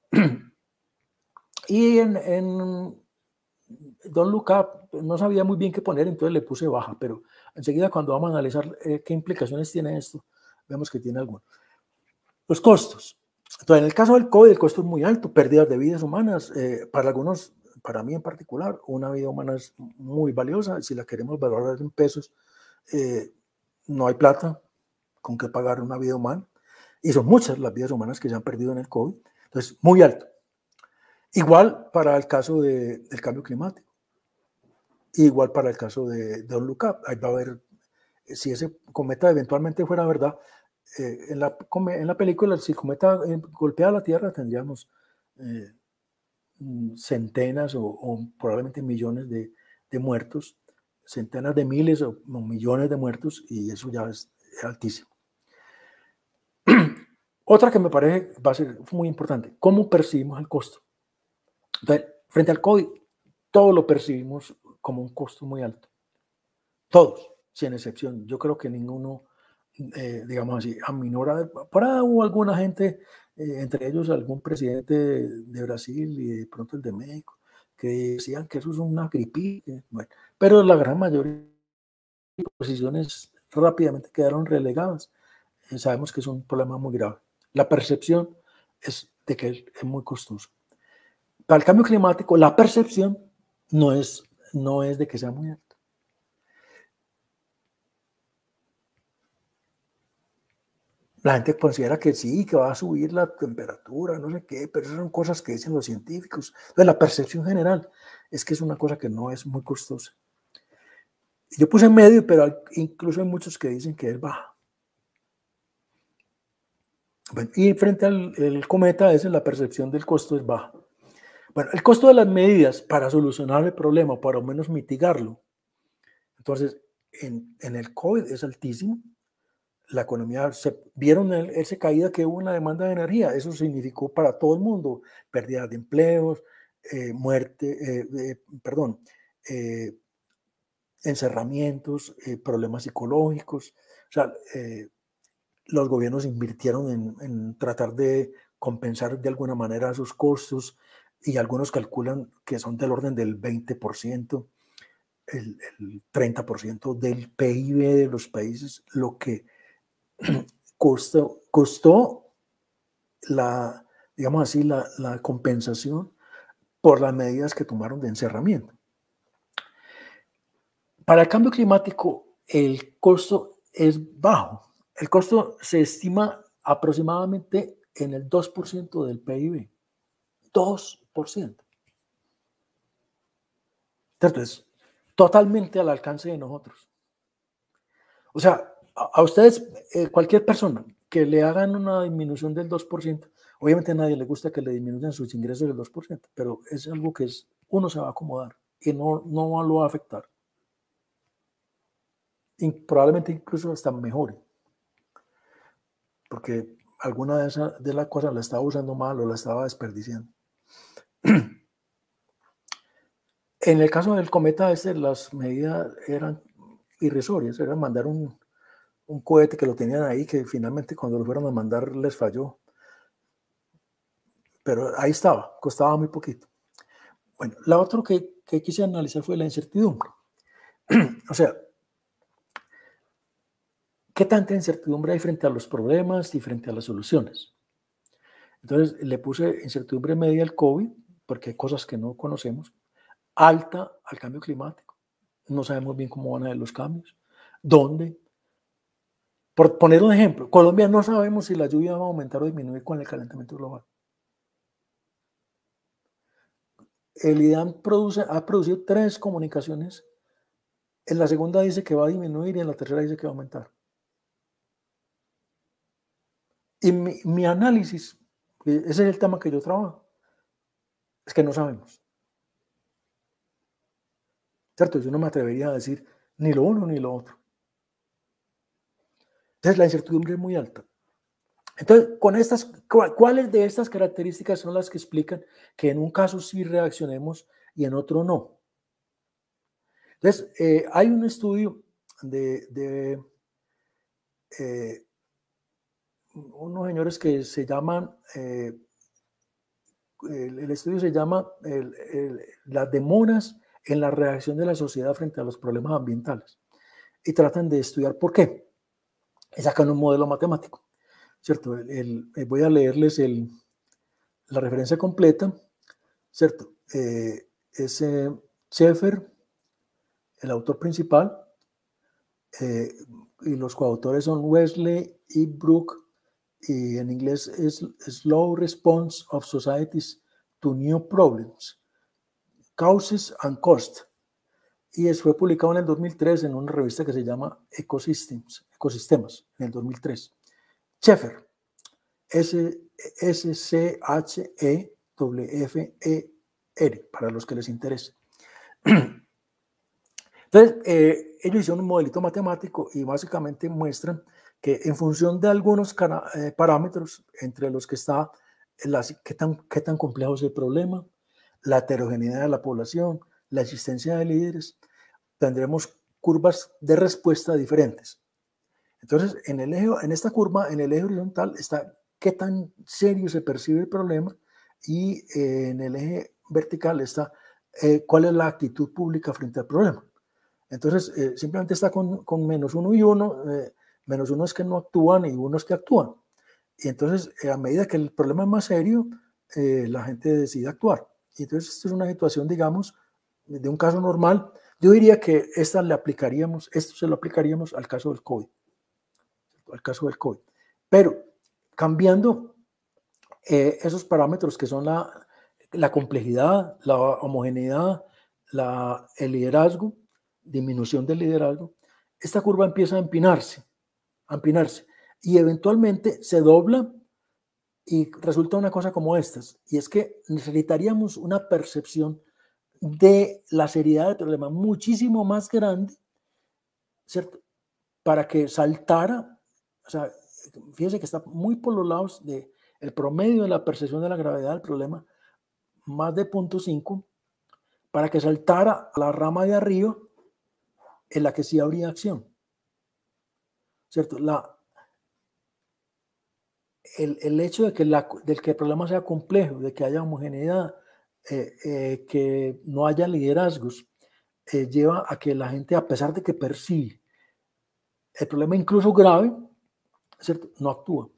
y en Don't Look Up no sabía muy bien qué poner, entonces le puse baja, pero enseguida cuando vamos a analizar qué implicaciones tiene esto, vemos que tiene alguno. Los costos. Entonces, en el caso del COVID, el costo es muy alto, pérdidas de vidas humanas. Para algunos, para mí en particular, una vida humana es muy valiosa. Si la queremos valorar en pesos, no hay plata con que pagar una vida humana. Y son muchas las vidas humanas que se han perdido en el COVID. Entonces, muy alto. Igual para el caso del cambio climático. Igual para el caso de Don't Look Up. Ahí va a haber, si ese cometa eventualmente fuera verdad, en la película, si el cometa golpea la Tierra, tendríamos centenas o probablemente millones de muertos, centenas de miles o millones de muertos, y eso ya es altísimo. Otra que me parece va a ser muy importante, ¿cómo percibimos el costo? Entonces, frente al COVID, todo lo percibimos como un costo muy alto. Todos, sin excepción. Yo creo que ninguno, digamos así, aminora. Por ahí hubo alguna gente, entre ellos algún presidente de Brasil y de pronto el de México, que decían que eso es una gripita. Bueno, pero la gran mayoría de posiciones rápidamente quedaron relegadas. Sabemos que es un problema muy grave. La percepción es de que es muy costoso. Para el cambio climático, la percepción no es no es de que sea muy alto. La gente considera que sí, que va a subir la temperatura, no sé qué, pero esas son cosas que dicen los científicos. Entonces, la percepción general es que es una cosa que no es muy costosa. Yo puse en medio, pero incluso hay muchos que dicen que es baja. Bueno, y frente al cometa, esa es la percepción del costo es baja. Bueno, el costo de las medidas para solucionar el problema, para al menos mitigarlo. Entonces, en el COVID es altísimo. La economía, vieron esa caída que hubo en la demanda de energía. Eso significó para todo el mundo pérdida de empleos, encerramientos, problemas psicológicos. O sea, los gobiernos invirtieron en tratar de compensar de alguna manera esos costos y algunos calculan que son del orden del 20%, el 30% del PIB de los países, lo que costó la, digamos así, la compensación por las medidas que tomaron de encerramiento. Para el cambio climático, el costo es bajo. El costo se estima aproximadamente en el 2% del PIB. 2%. Entonces, totalmente al alcance de nosotros. O sea, a ustedes, cualquier persona que le hagan una disminución del 2%, obviamente a nadie le gusta que le disminuyan sus ingresos del 2%, pero es algo que uno se va a acomodar y no lo va a afectar. Y probablemente incluso hasta mejore, porque alguna de las cosas la estaba usando mal o la estaba desperdiciando. En el caso del cometa las medidas eran irrisorias, era mandar un cohete que lo tenían ahí, que finalmente cuando lo fueron a mandar les falló. Pero ahí estaba, costaba muy poquito. Bueno, la otra que quise analizar fue la incertidumbre. O sea, ¿qué tanta incertidumbre hay frente a los problemas y frente a las soluciones? Entonces, le puse incertidumbre media al COVID, porque hay cosas que no conocemos, alta al cambio climático. No sabemos bien cómo van a ser los cambios, dónde. Por poner un ejemplo, Colombia no sabemos si la lluvia va a aumentar o disminuir con el calentamiento global. El IDAM ha producido 3 comunicaciones. En la segunda dice que va a disminuir y en la tercera dice que va a aumentar. Y mi análisis, ese es el tema que yo trabajo, es que no sabemos. ¿Cierto? Yo no me atrevería a decir ni lo uno ni lo otro. Entonces la incertidumbre es muy alta. Entonces, ¿cuáles de estas características son las que explican que en un caso sí reaccionemos y en otro no? Entonces, hay un estudio de unos señores que se llaman, el estudio se llama las demoras en la reacción de la sociedad frente a los problemas ambientales y tratan de estudiar por qué y sacan un modelo matemático, ¿cierto? Voy a leerles la referencia completa, ¿cierto? Es Schaeffer, el autor principal, y los coautores son Wesley y Brooke, y en inglés es Slow Response of Societies to New Problems, Causes and Cost. Y fue publicado en el 2003 en una revista que se llama Ecosistemas, en el 2003. Schaeffer, S-C-H-E-F-E-R, para los que les interese. Entonces, ellos hicieron un modelito matemático y básicamente muestran que en función de algunos parámetros, entre los que está qué tan complejo es el problema, la heterogeneidad de la población, la existencia de líderes, tendremos curvas de respuesta diferentes. Entonces, en esta curva, en el eje horizontal, está qué tan serio se percibe el problema y en el eje vertical está cuál es la actitud pública frente al problema. Entonces, simplemente está con -1 y 1. -1 es que no actúan y 1 es que actúan. Y entonces, a medida que el problema es más serio, la gente decide actuar. Y entonces, esta es una situación, digamos, de un caso normal, yo diría que esto se lo aplicaríamos al caso del COVID. Al caso del COVID. Pero cambiando esos parámetros que son la complejidad, la homogeneidad, el liderazgo, disminución del liderazgo, esta curva empieza a empinarse y eventualmente se dobla y resulta una cosa como estas, y es que necesitaríamos una percepción de la seriedad del problema muchísimo más grande, ¿cierto? Para que saltara, o sea, fíjense que está muy por los lados del promedio de la percepción de la gravedad del problema, más de 0.5, para que saltara a la rama de arriba en la que sí habría acción, ¿cierto? El hecho de que el problema sea complejo, de que haya homogeneidad, que no haya liderazgos, lleva a que la gente, a pesar de que percibe el problema incluso grave, ¿cierto? No actúa.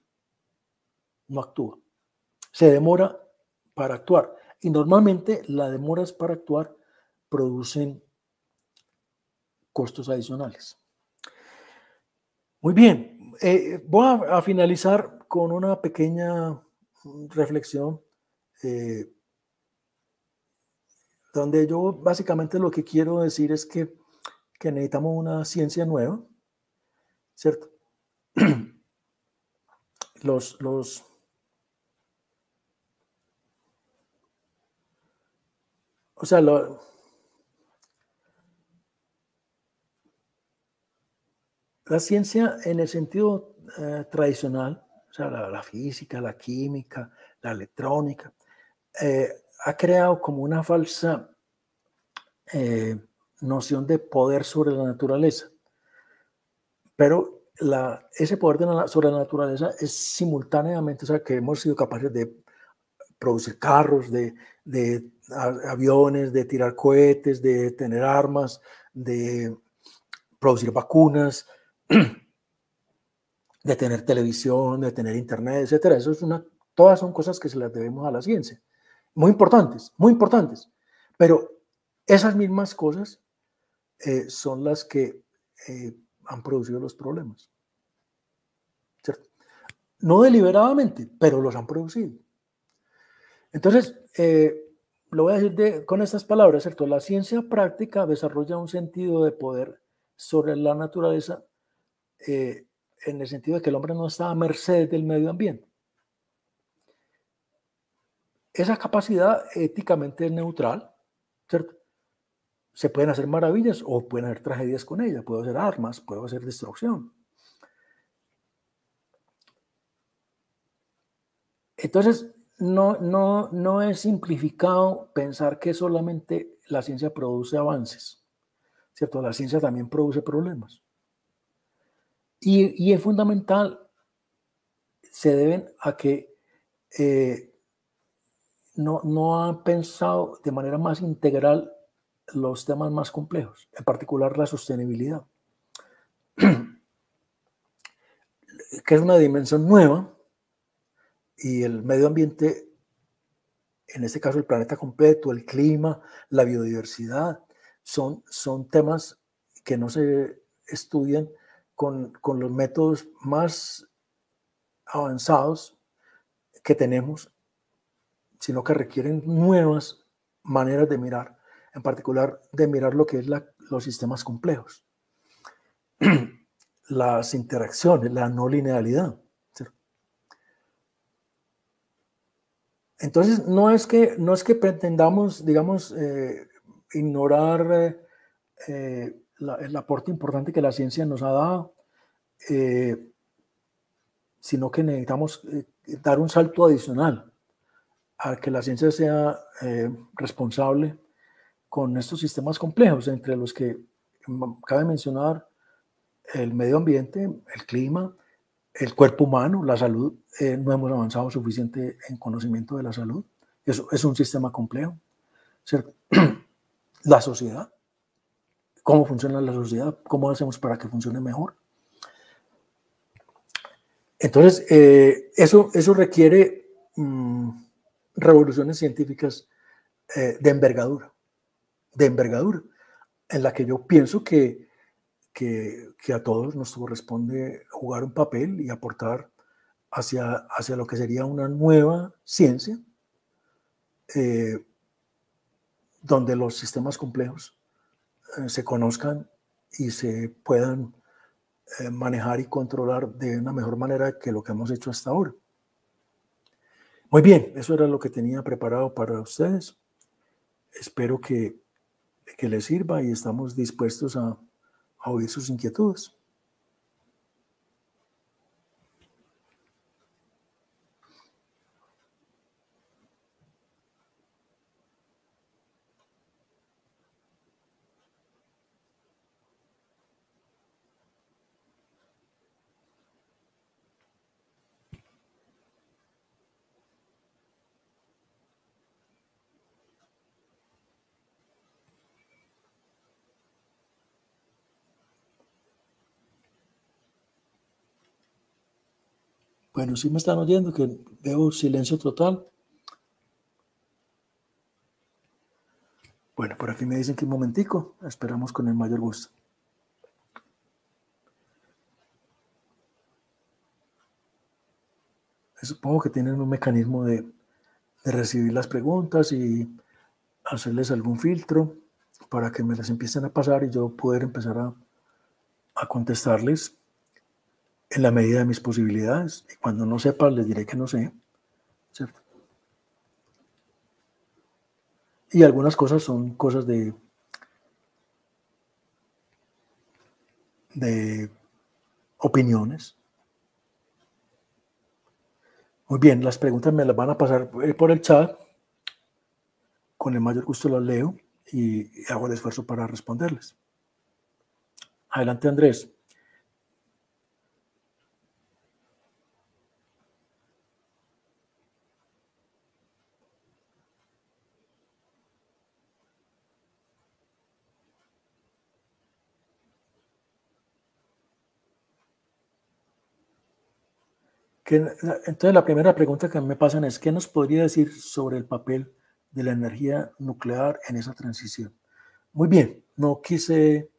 Se demora para actuar. Y normalmente las demoras para actuar producen costos adicionales. Muy bien. Voy a finalizar con una pequeña reflexión donde yo básicamente lo que quiero decir es que necesitamos una ciencia nueva, ¿cierto? O sea, la ciencia en el sentido tradicional, o sea, la física, la química, la electrónica, ha creado como una falsa noción de poder sobre la naturaleza. Pero ese poder sobre la naturaleza es simultáneamente, o sea, que hemos sido capaces de producir carros, de aviones, de tirar cohetes, de tener armas, de producir vacunas, de tener televisión, de tener internet, etcétera. Eso es todas son cosas que se las debemos a la ciencia. Muy importantes, muy importantes. Pero esas mismas cosas son las que han producido los problemas, ¿cierto? No deliberadamente, pero los han producido. Entonces, lo voy a decir con estas palabras, ¿cierto? La ciencia práctica desarrolla un sentido de poder sobre la naturaleza en el sentido de que el hombre no está a merced del medio ambiente. Esa capacidad éticamente es neutral, ¿cierto? Se pueden hacer maravillas o pueden haber tragedias con ella, puede hacer armas, puede hacer destrucción. Entonces, no es simplificado pensar que solamente la ciencia produce avances, ¿cierto? La ciencia también produce problemas. Y es fundamental, se deben a que no han pensado de manera más integral los temas más complejos, en particular la sostenibilidad, que es una dimensión nueva, y el medio ambiente, en este caso el planeta completo, el clima, la biodiversidad, son temas que no se estudian con los métodos más avanzados que tenemos, sino que requieren nuevas maneras de mirar, en particular de mirar lo que es los sistemas complejos, las interacciones, la no linealidad. Entonces, no es que pretendamos, digamos, ignorar el aporte importante que la ciencia nos ha dado, sino que necesitamos dar un salto adicional a que la ciencia sea responsable con estos sistemas complejos, entre los que cabe mencionar el medio ambiente, el clima, el cuerpo humano, la salud. No hemos avanzado suficiente en conocimiento de la salud. Eso es un sistema complejo, ¿cierto? La sociedad. ¿Cómo funciona la sociedad? ¿Cómo hacemos para que funcione mejor? Entonces, eso requiere revoluciones científicas de envergadura, de envergadura, en la que yo pienso que a todos nos corresponde jugar un papel y aportar hacia lo que sería una nueva ciencia, donde los sistemas complejos se conozcan y se puedan manejar y controlar de una mejor manera que lo que hemos hecho hasta ahora. Muy bien, eso era lo que tenía preparado para ustedes. Espero que les sirva y estamos dispuestos a oír sus inquietudes. Bueno, sí me están oyendo, que veo silencio total. Bueno, por aquí me dicen que un momentico, esperamos con el mayor gusto. Supongo que tienen un mecanismo de recibir las preguntas y hacerles algún filtro para que me las empiecen a pasar y yo poder empezar a contestarles en la medida de mis posibilidades. Y cuando no sepa, les diré que no sé, ¿cierto? Y algunas cosas son cosas de opiniones. Muy bien, las preguntas me las van a pasar por el chat. Con el mayor gusto las leo y hago el esfuerzo para responderles. Adelante, Andrés. Entonces, la primera pregunta que me pasan es, ¿qué nos podría decir sobre el papel de la energía nuclear en esa transición? Muy bien, no quise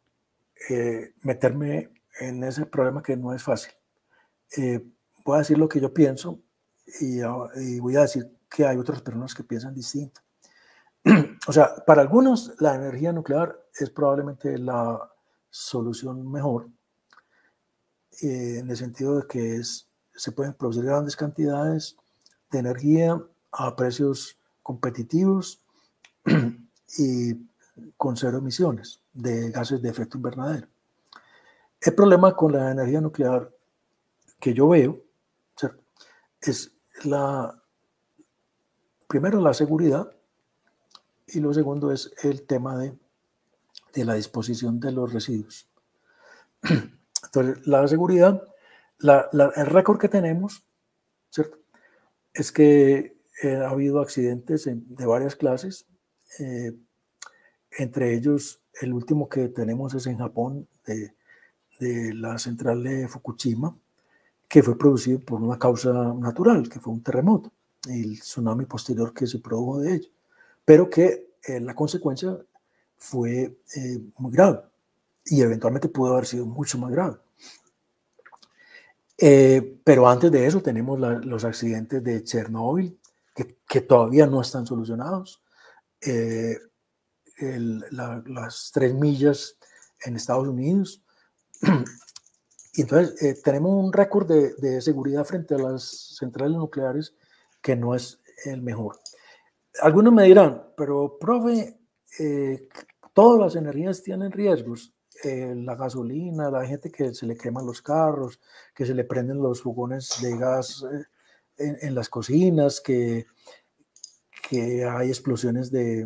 meterme en ese problema que no es fácil. Voy a decir lo que yo pienso y voy a decir que hay otras personas que piensan distinto. O sea, para algunos la energía nuclear es probablemente la solución mejor, en el sentido de que se pueden producir grandes cantidades de energía a precios competitivos y con cero emisiones de gases de efecto invernadero. El problema con la energía nuclear que yo veo, ¿cierto?, es primero la seguridad y lo segundo es el tema de la disposición de los residuos. Entonces, la seguridad, el récord que tenemos, ¿cierto?, es que ha habido accidentes de varias clases, entre ellos el último que tenemos es en Japón, de la central de Fukushima, que fue producido por una causa natural, que fue un terremoto, y el tsunami posterior que se produjo de ello, pero que la consecuencia fue muy grave y eventualmente pudo haber sido mucho más grave. Pero antes de eso tenemos los accidentes de Chernóbil, que todavía no están solucionados, las 3 millas en Estados Unidos. Y entonces tenemos un récord de seguridad frente a las centrales nucleares que no es el mejor. Algunos me dirán, pero profe, todas las energías tienen riesgos. La gasolina, la gente que se le queman los carros, que se le prenden los fogones de gas en las cocinas, que hay explosiones de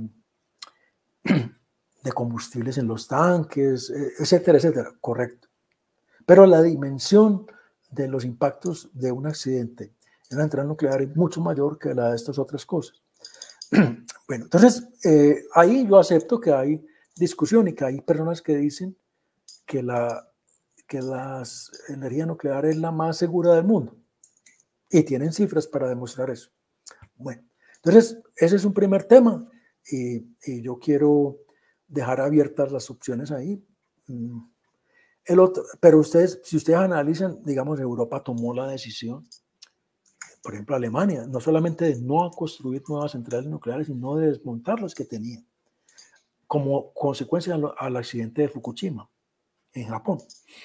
combustibles en los tanques, etcétera, etcétera. Correcto. Pero la dimensión de los impactos de un accidente en una central nuclear es mucho mayor que la de estas otras cosas. Bueno, entonces ahí yo acepto que hay discusión y que hay personas que dicen que la energía nuclear es la más segura del mundo y tienen cifras para demostrar eso. Bueno, entonces ese es un primer tema y yo quiero dejar abiertas las opciones ahí. Pero ustedes, si ustedes analizan, digamos, Europa tomó la decisión, por ejemplo, Alemania, no solamente de no construir nuevas centrales nucleares, sino de desmontar las que tenía, como consecuencia al accidente de Fukushima en Japón.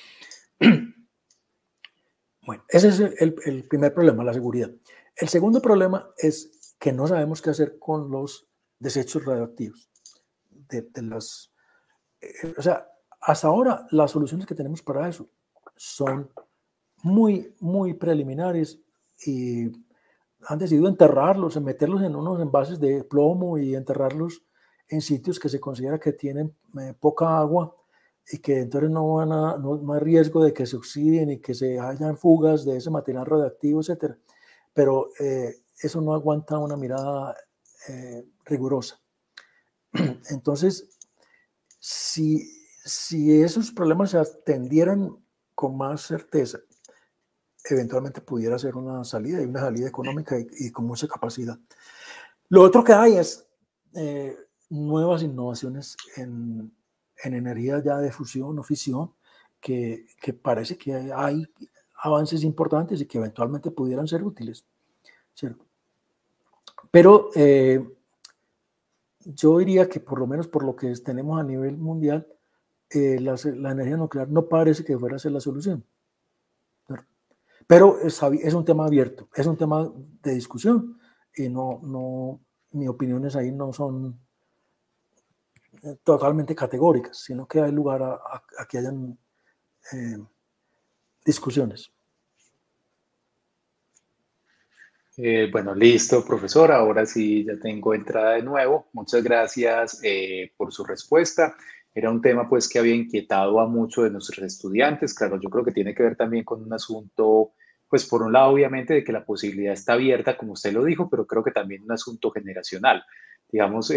Bueno, ese es el primer problema, la seguridad. El segundo problema es que no sabemos qué hacer con los desechos radioactivos. O sea, hasta ahora las soluciones que tenemos para eso son muy, muy preliminares y han decidido enterrarlos, meterlos en unos envases de plomo y enterrarlos en sitios que se considera que tienen poca agua y que entonces no hay riesgo de que se oxiden y que se hayan fugas de ese material radioactivo, etc. Pero eso no aguanta una mirada rigurosa. Entonces, si esos problemas se atendieran con más certeza, eventualmente pudiera ser una salida, y una salida económica y con mucha capacidad. Lo otro que hay es nuevas innovaciones en energía ya de fusión o fisión, que parece que hay avances importantes y que eventualmente pudieran ser útiles, ¿cierto? Pero yo diría que por lo menos por lo que tenemos a nivel mundial, la energía nuclear no parece que fuera a ser la solución. Pero es un tema abierto, es un tema de discusión y mis opiniones ahí no son totalmente categóricas, sino que hay lugar a que hayan discusiones. Bueno, listo, profesor. Ahora sí ya tengo entrada de nuevo. Muchas gracias por su respuesta. Era un tema pues que había inquietado a muchos de nuestros estudiantes. Claro, yo creo que tiene que ver también con un asunto, pues por un lado obviamente de que la posibilidad está abierta, como usted lo dijo, pero creo que también un asunto generacional. Digamos,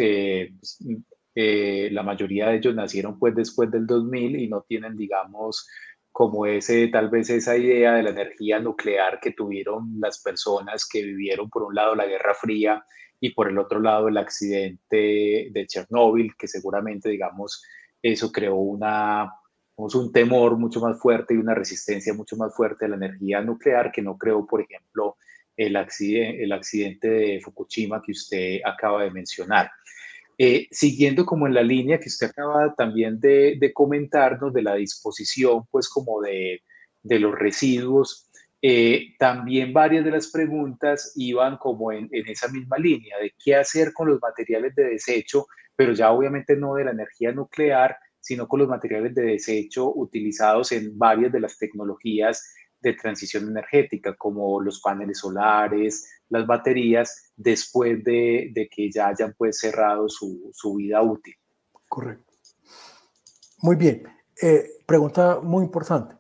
la mayoría de ellos nacieron pues después del 2000 y no tienen, digamos, como tal vez esa idea de la energía nuclear que tuvieron las personas que vivieron por un lado la Guerra Fría y por el otro lado el accidente de Chernóbil, que seguramente, digamos, eso creó un temor mucho más fuerte y una resistencia mucho más fuerte a la energía nuclear que no creó, por ejemplo, el accidente de Fukushima que usted acaba de mencionar. Siguiendo como en la línea que usted acaba también de comentarnos de la disposición, pues como de los residuos, también varias de las preguntas iban como en esa misma línea de qué hacer con los materiales de desecho, pero ya obviamente no de la energía nuclear, sino con los materiales de desecho utilizados en varias de las tecnologías de transición energética, como los paneles solares, las baterías, después de que ya hayan pues cerrado su vida útil. Correcto. Muy bien. Pregunta muy importante.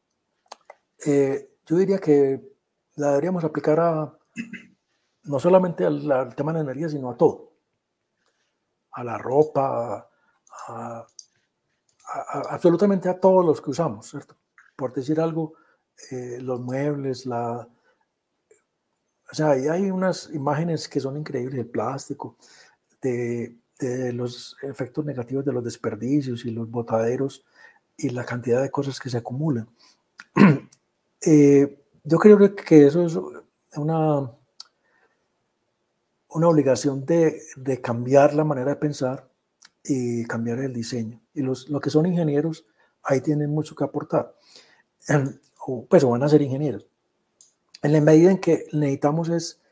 Yo diría que la deberíamos aplicar no solamente al tema de la energía, sino a todo. A la ropa, absolutamente a todos los que usamos, ¿cierto? Por decir algo, los muebles, o sea, hay unas imágenes que son increíbles del plástico, de los efectos negativos de los desperdicios y los botaderos y la cantidad de cosas que se acumulan. Yo creo que eso es una obligación de cambiar la manera de pensar y cambiar el diseño. Y los que son ingenieros ahí tienen mucho que aportar. Pues van a ser ingenieros. En la medida en que necesitamos es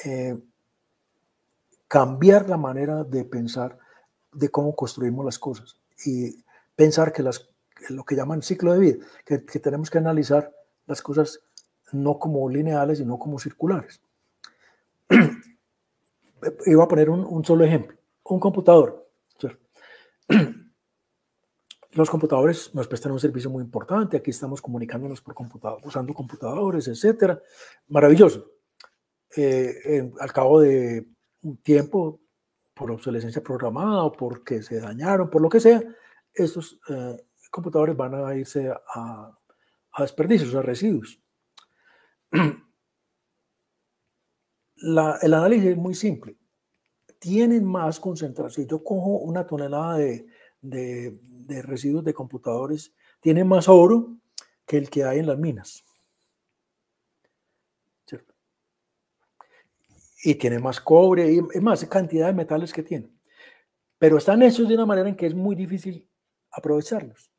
cambiar la manera de pensar de cómo construimos las cosas y pensar que lo que llaman ciclo de vida, que tenemos que analizar las cosas no como lineales, sino como circulares. Y voy a poner un solo ejemplo. Un computador. ¿Cierto? Los computadores nos prestan un servicio muy importante. Aquí estamos comunicándonos por computador, usando computadores, etcétera. Maravilloso. Al cabo de un tiempo, por obsolescencia programada o porque se dañaron, por lo que sea, estos computadores van a irse a desperdicios, a residuos. El análisis es muy simple. tienen más concentración. Si yo cojo una tonelada de residuos de computadores, tiene más oro que el que hay en las minas, ¿cierto? Y tiene más cobre, y es más cantidad de metales que tiene. Pero están hechos de una manera en que es muy difícil aprovecharlos,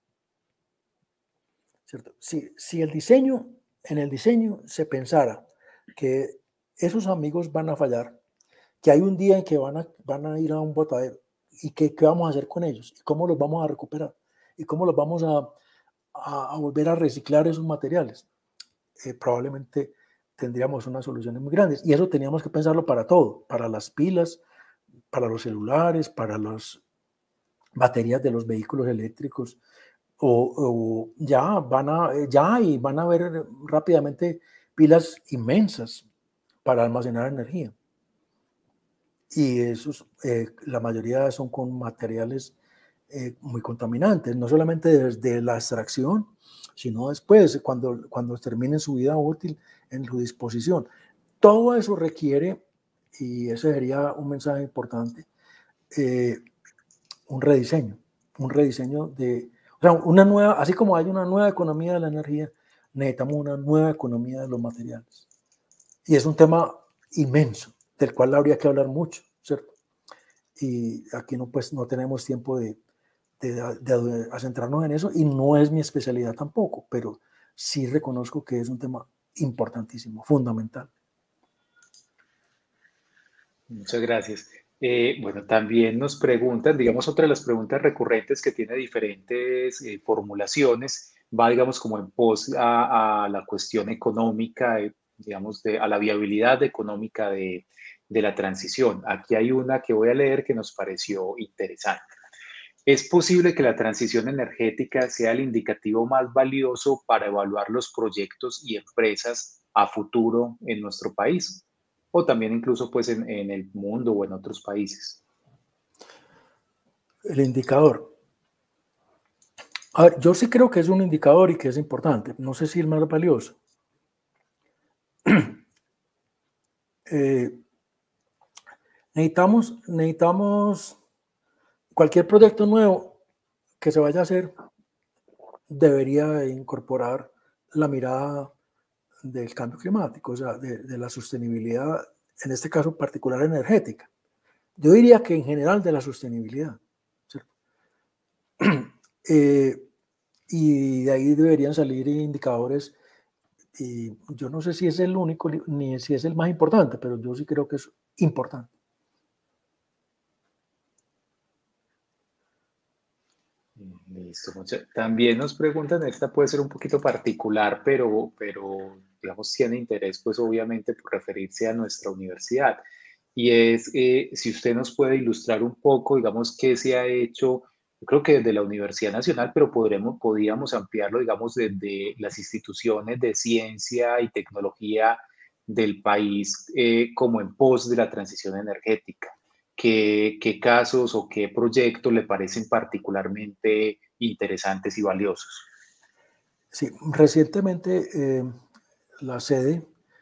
¿cierto? Si en el diseño se pensara que esos amigos van a fallar, que hay un día en que van a ir a un botadero, y qué vamos a hacer con ellos, y cómo los vamos a recuperar, y cómo los vamos a volver a reciclar esos materiales, probablemente tendríamos unas soluciones muy grandes. Y eso teníamos que pensarlo para todo, para las pilas, para los celulares, para las baterías de los vehículos eléctricos, o ya van a haber rápidamente pilas inmensas para almacenar energía. Y esos, la mayoría son con materiales muy contaminantes, no solamente desde la extracción, sino después, cuando terminen su vida útil en su disposición. Todo eso requiere, y ese sería un mensaje importante, un rediseño de, o sea, una nueva, así como hay una nueva economía de la energía, necesitamos una nueva economía de los materiales. Y es un tema inmenso, del cual habría que hablar mucho, ¿cierto? Y aquí no tenemos tiempo de centrarnos en eso, y no es mi especialidad tampoco, pero sí reconozco que es un tema importantísimo, fundamental. Muchas gracias. Bueno, también nos preguntan, digamos, otra de las preguntas recurrentes que tiene diferentes formulaciones, va, digamos, como en pos a la cuestión económica, digamos, a la viabilidad económica de la transición. Aquí hay una que voy a leer que nos pareció interesante. ¿Es posible que la transición energética sea el indicativo más valioso para evaluar los proyectos y empresas a futuro en nuestro país? O también incluso pues en el mundo o en otros países. El indicador. A ver, yo sí creo que es un indicador y que es importante. No sé si el más valioso. Necesitamos cualquier proyecto nuevo que se vaya a hacer debería incorporar la mirada del cambio climático, o sea, de la sostenibilidad, en este caso particular energética. Yo diría que en general de la sostenibilidad, ¿cierto? Y de ahí deberían salir indicadores, y yo no sé si es el único ni si es el más importante, pero yo sí creo que es importante. Listo. También nos preguntan, esta puede ser un poquito particular, pero digamos tiene interés pues obviamente por referirse a nuestra universidad. Y es si usted nos puede ilustrar un poco, digamos, qué se ha hecho, yo creo que desde la Universidad Nacional, pero podríamos ampliarlo, digamos, desde las instituciones de ciencia y tecnología del país como en pos de la transición energética. ¿Qué casos o qué proyectos le parecen particularmente interesantes y valiosos? Sí, recientemente la sede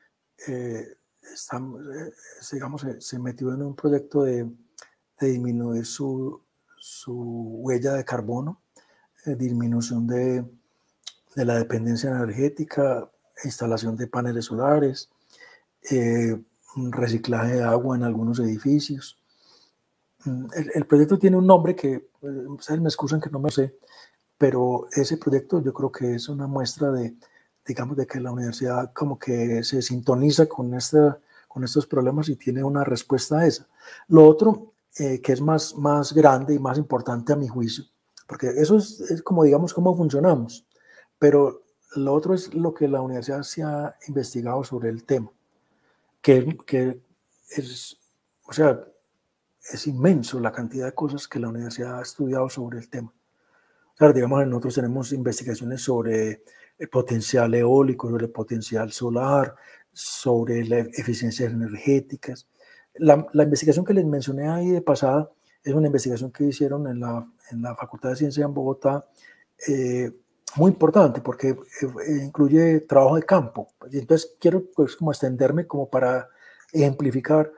digamos, se metió en un proyecto de disminuir su huella de carbono, disminución de la dependencia energética, instalación de paneles solares, reciclaje de agua en algunos edificios. El proyecto tiene un nombre que, ustedes me excusan que no me sé, pero ese proyecto yo creo que es una muestra digamos, de que la universidad como que se sintoniza con estos problemas y tiene una respuesta a esa. Lo otro, que es más grande y más importante a mi juicio, porque eso es como, digamos, cómo funcionamos, pero lo otro es lo que la universidad se ha investigado sobre el tema, que es, o sea, es inmenso la cantidad de cosas que la universidad ha estudiado sobre el tema. O sea, digamos, nosotros tenemos investigaciones sobre el potencial eólico, sobre el potencial solar, sobre las eficiencias energéticas. La investigación que les mencioné ahí de pasada es una investigación que hicieron en la Facultad de Ciencias en Bogotá, muy importante porque incluye trabajo de campo. Y entonces quiero pues como extenderme como para ejemplificar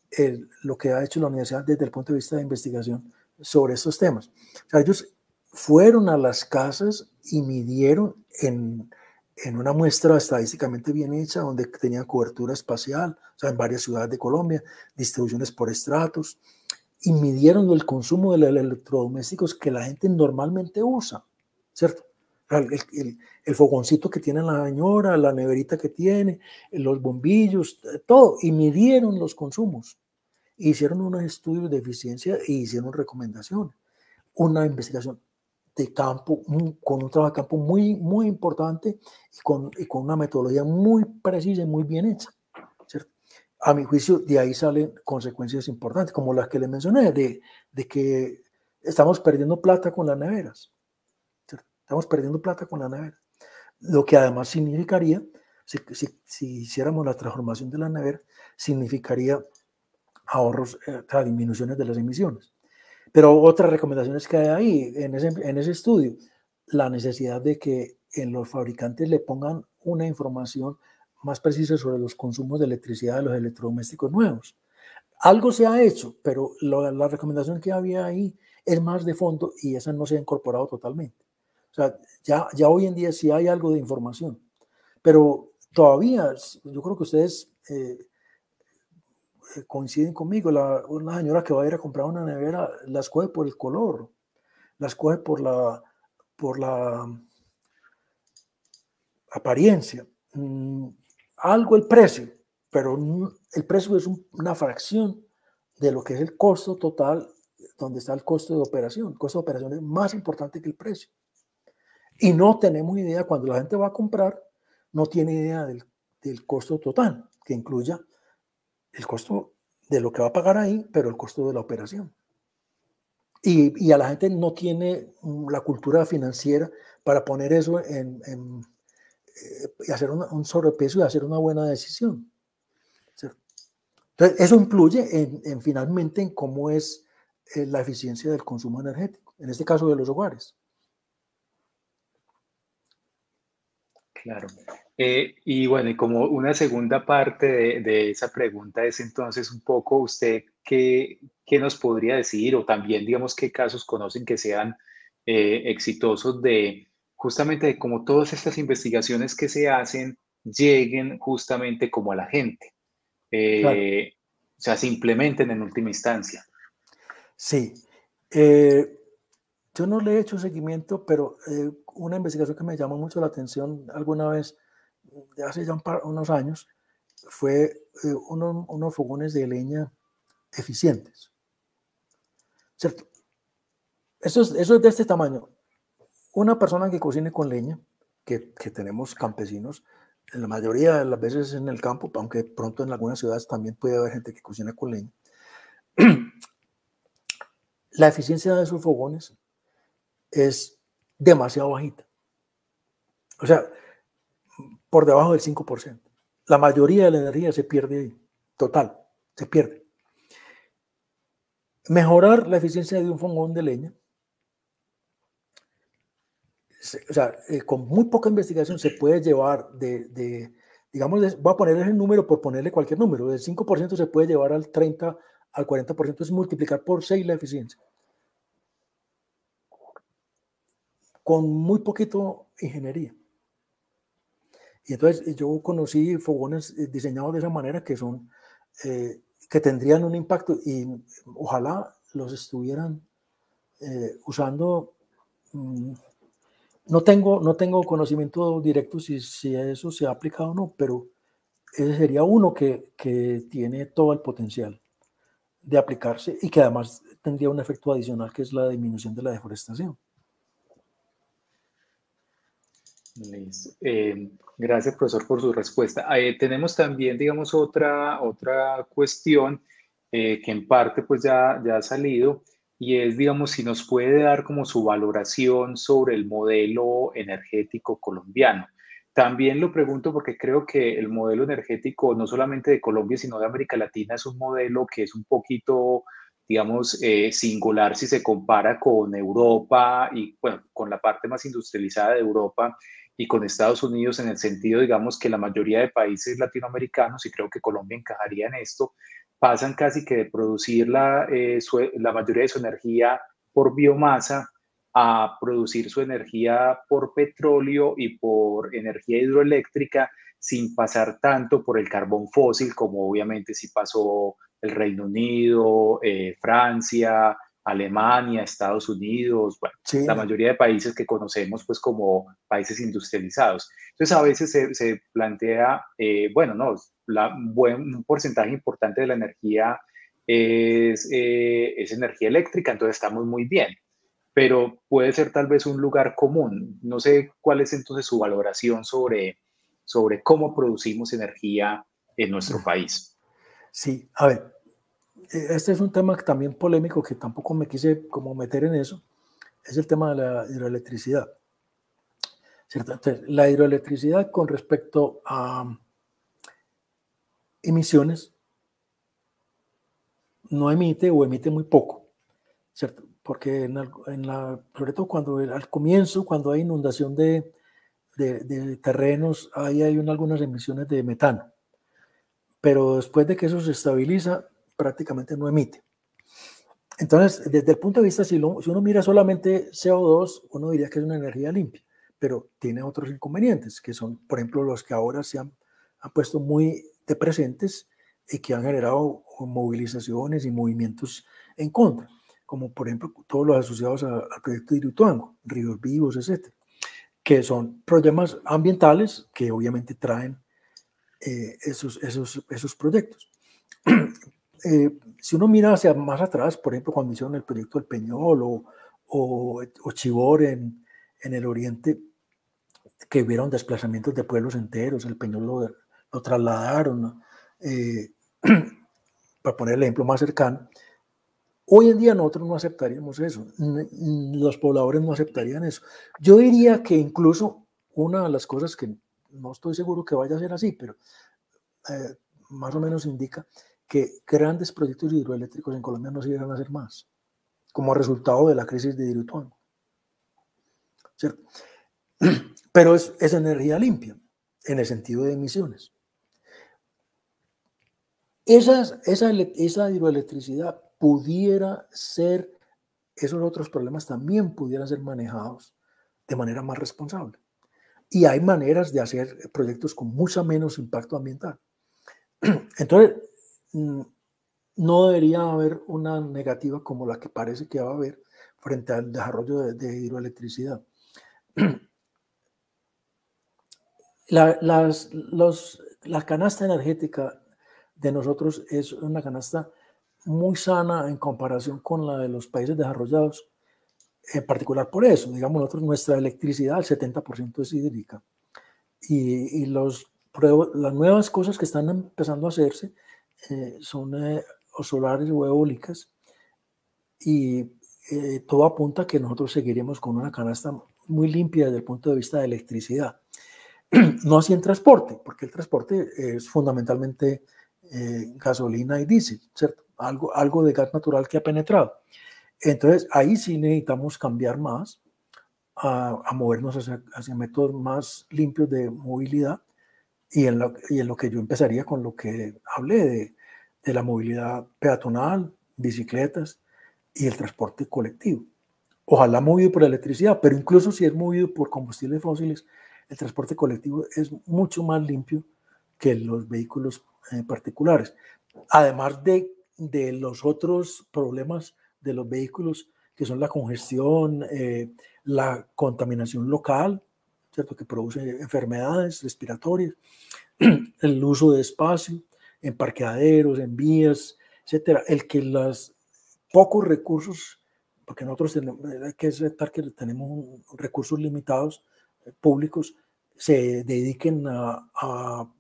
lo que ha hecho la universidad desde el punto de vista de investigación sobre estos temas. O sea, ellos fueron a las casas y midieron en una muestra estadísticamente bien hecha, donde tenían cobertura espacial, o sea, en varias ciudades de Colombia, distribuciones por estratos, y midieron el consumo de los electrodomésticos que la gente normalmente usa, ¿cierto? El fogoncito que tiene la señora, la neverita que tiene, los bombillos, todo, y midieron los consumos. Hicieron unos estudios de eficiencia y hicieron recomendaciones. Una investigación de campo, con un trabajo de campo muy, muy importante y con una metodología muy precisa y muy bien hecha, ¿cierto? A mi juicio, de ahí salen consecuencias importantes, como las que les mencioné, de que estamos perdiendo plata con las neveras, ¿cierto? Estamos perdiendo plata con las neveras. Lo que además significaría, si hiciéramos la transformación de la nevera, significaría ahorros, disminuciones de las emisiones. Pero otras recomendaciones que hay ahí en ese estudio, la necesidad de que en los fabricantes le pongan una información más precisa sobre los consumos de electricidad de los electrodomésticos nuevos. Algo se ha hecho, pero la recomendación que había ahí es más de fondo y esa no se ha incorporado totalmente. O sea, ya hoy en día sí hay algo de información, pero todavía yo creo que ustedes coinciden conmigo. Una señora que va a ir a comprar una nevera la escoge por el color, la escoge por la apariencia, algo el precio, pero el precio es una fracción de lo que es el costo total, donde está el costo de operación. El costo de operación es más importante que el precio. Y no tenemos idea, cuando la gente va a comprar, no tiene idea del costo total, que incluya el costo de lo que va a pagar ahí, pero el costo de la operación. Y a la gente no tiene la cultura financiera para poner eso y hacer un sobrepeso y hacer una buena decisión, ¿cierto? Entonces, eso influye finalmente en cómo es la eficiencia del consumo energético, en este caso de los hogares. Claro. Y bueno, y como una segunda parte de esa pregunta es entonces un poco usted qué nos podría decir o también digamos qué casos conocen que sean exitosos de justamente de cómo todas estas investigaciones que se hacen lleguen justamente como a la gente, Claro. o sea, se implementen en última instancia. Sí. Yo no le he hecho seguimiento, pero una investigación que me llamó mucho la atención alguna vez, de hace ya unos años, fue unos fogones de leña eficientes, ¿cierto? Eso es de este tamaño. Una persona que cocine con leña, que tenemos campesinos, en la mayoría de las veces en el campo, aunque pronto en algunas ciudades también puede haber gente que cocina con leña. La eficiencia de esos fogones es demasiado bajita. O sea, por debajo del 5%. La mayoría de la energía se pierde ahí, total, se pierde. Mejorar la eficiencia de un fogón de leña, o sea, con muy poca investigación se puede llevar digamos, voy a ponerle el número por ponerle cualquier número, del 5% se puede llevar al 30, al 40%, es multiplicar por 6 la eficiencia. Con muy poquito ingeniería. Y entonces yo conocí fogones diseñados de esa manera que son, que tendrían un impacto y ojalá los estuvieran usando. No tengo conocimiento directo si eso se ha aplicado o no, pero ese sería uno que tiene todo el potencial de aplicarse y que además tendría un efecto adicional que es la disminución de la deforestación. Listo. Gracias, profesor, por su respuesta. Tenemos también, digamos, otra cuestión que en parte pues ya ha salido y es, digamos, si nos puede dar como su valoración sobre el modelo energético colombiano. También lo pregunto porque creo que el modelo energético no solamente de Colombia, sino de América Latina es un modelo que es un poquito, digamos, singular si se compara con Europa y, bueno, con la parte más industrializada de Europa y con Estados Unidos en el sentido, digamos, que la mayoría de países latinoamericanos, y creo que Colombia encajaría en esto, pasan casi que de producir la mayoría de su energía por biomasa a producir su energía por petróleo y por energía hidroeléctrica sin pasar tanto por el carbón fósil, como obviamente sí pasó el Reino Unido, Francia, Alemania, Estados Unidos, bueno, la China. mayoría de países que conocemos pues como países industrializados. Entonces a veces se plantea, bueno, no, un porcentaje importante de la energía es energía eléctrica, entonces estamos muy bien, pero puede ser tal vez un lugar común. No sé cuál es entonces su valoración sobre cómo producimos energía en nuestro país. Sí, a ver, este es un tema también polémico que tampoco me quise como meter en eso, es el tema de la hidroelectricidad, ¿cierto? Entonces, la hidroelectricidad con respecto a emisiones no emite o emite muy poco, ¿cierto? Porque sobre todo al comienzo, cuando hay inundación de terrenos, ahí hay algunas emisiones de metano, pero después de que eso se estabiliza, prácticamente no emite. Entonces, desde el punto de vista, si uno mira solamente CO2, uno diría que es una energía limpia, pero tiene otros inconvenientes, que son, por ejemplo, los que ahora han puesto muy de presentes y que han generado movilizaciones y movimientos en contra, como por ejemplo todos los asociados al proyecto de Hidroituango, Ríos Vivos, etcétera, que son problemas ambientales que obviamente traen esos proyectos. Si uno mira hacia más atrás, por ejemplo, cuando hicieron el proyecto del Peñol o Chivor en el oriente, que hubieron desplazamientos de pueblos enteros, el Peñol lo trasladaron, ¿no? Para poner el ejemplo más cercano. Hoy en día nosotros no aceptaríamos eso, los pobladores no aceptarían eso. Yo diría que incluso una de las cosas que no estoy seguro que vaya a ser así, pero más o menos indica que grandes proyectos hidroeléctricos en Colombia no se irán a hacer más, como resultado de la crisis de Hidroituango, ¿cierto? Pero es energía limpia, en el sentido de emisiones. Esa hidroelectricidad pudiera ser, esos otros problemas también pudieran ser manejados de manera más responsable. Y hay maneras de hacer proyectos con mucho menos impacto ambiental. Entonces, no debería haber una negativa como la que parece que va a haber frente al desarrollo de hidroelectricidad. La canasta energética de nosotros es una canasta muy sana en comparación con la de los países desarrollados, en particular por eso, digamos, nuestra electricidad, el 70% es hídrica. Y las nuevas cosas que están empezando a hacerse son o solares o eólicas, y todo apunta a que nosotros seguiremos con una canasta muy limpia desde el punto de vista de electricidad. No así en transporte, porque el transporte es fundamentalmente gasolina y diésel, ¿cierto? Algo de gas natural que ha penetrado. Entonces, ahí sí necesitamos cambiar más a movernos hacia métodos más limpios de movilidad, y en lo que yo empezaría con lo que hablé de la movilidad peatonal, bicicletas y el transporte colectivo. Ojalá movido por electricidad, pero incluso si es movido por combustibles fósiles, el transporte colectivo es mucho más limpio que los vehículos particulares. Además de los otros problemas de los vehículos, que son la congestión, la contaminación local, ¿cierto? Que produce enfermedades respiratorias, el uso de espacio en parqueaderos, en vías, etcétera. El que los pocos recursos, porque nosotros hay que aceptar que tenemos recursos limitados públicos, se dediquen a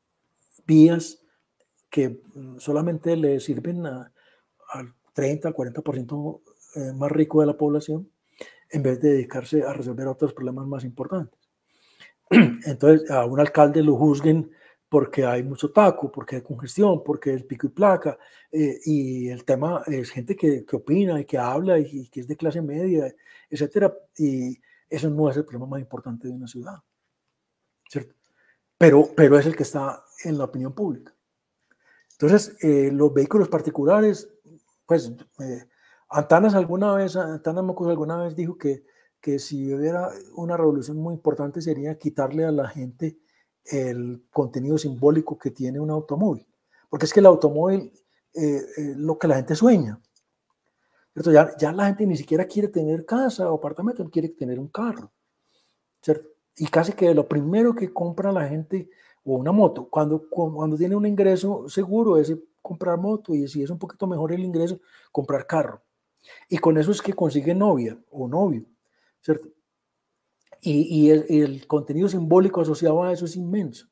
vías que solamente le sirven al 30, al 40% más rico de la población, en vez de dedicarse a resolver otros problemas más importantes. Entonces, a un alcalde lo juzguen porque hay mucho taco, porque hay congestión, porque es pico y placa, y el tema es gente que opina y que habla y que es de clase media, etcétera, y eso no es el problema más importante de una ciudad, ¿cierto? Pero es el que está en la opinión pública. Entonces, los vehículos particulares, pues, Antanas Mocos alguna vez dijo que si hubiera una revolución muy importante sería quitarle a la gente el contenido simbólico que tiene un automóvil, porque es que el automóvil es lo que la gente sueña. ¿Cierto? Ya la gente ni siquiera quiere tener casa o apartamento, quiere tener un carro, ¿cierto? Y casi que lo primero que compra la gente, o una moto, cuando tiene un ingreso seguro es comprar moto, y si es un poquito mejor el ingreso, comprar carro. Y con eso es que consigue novia o novio, ¿cierto? Y el contenido simbólico asociado a eso es inmenso.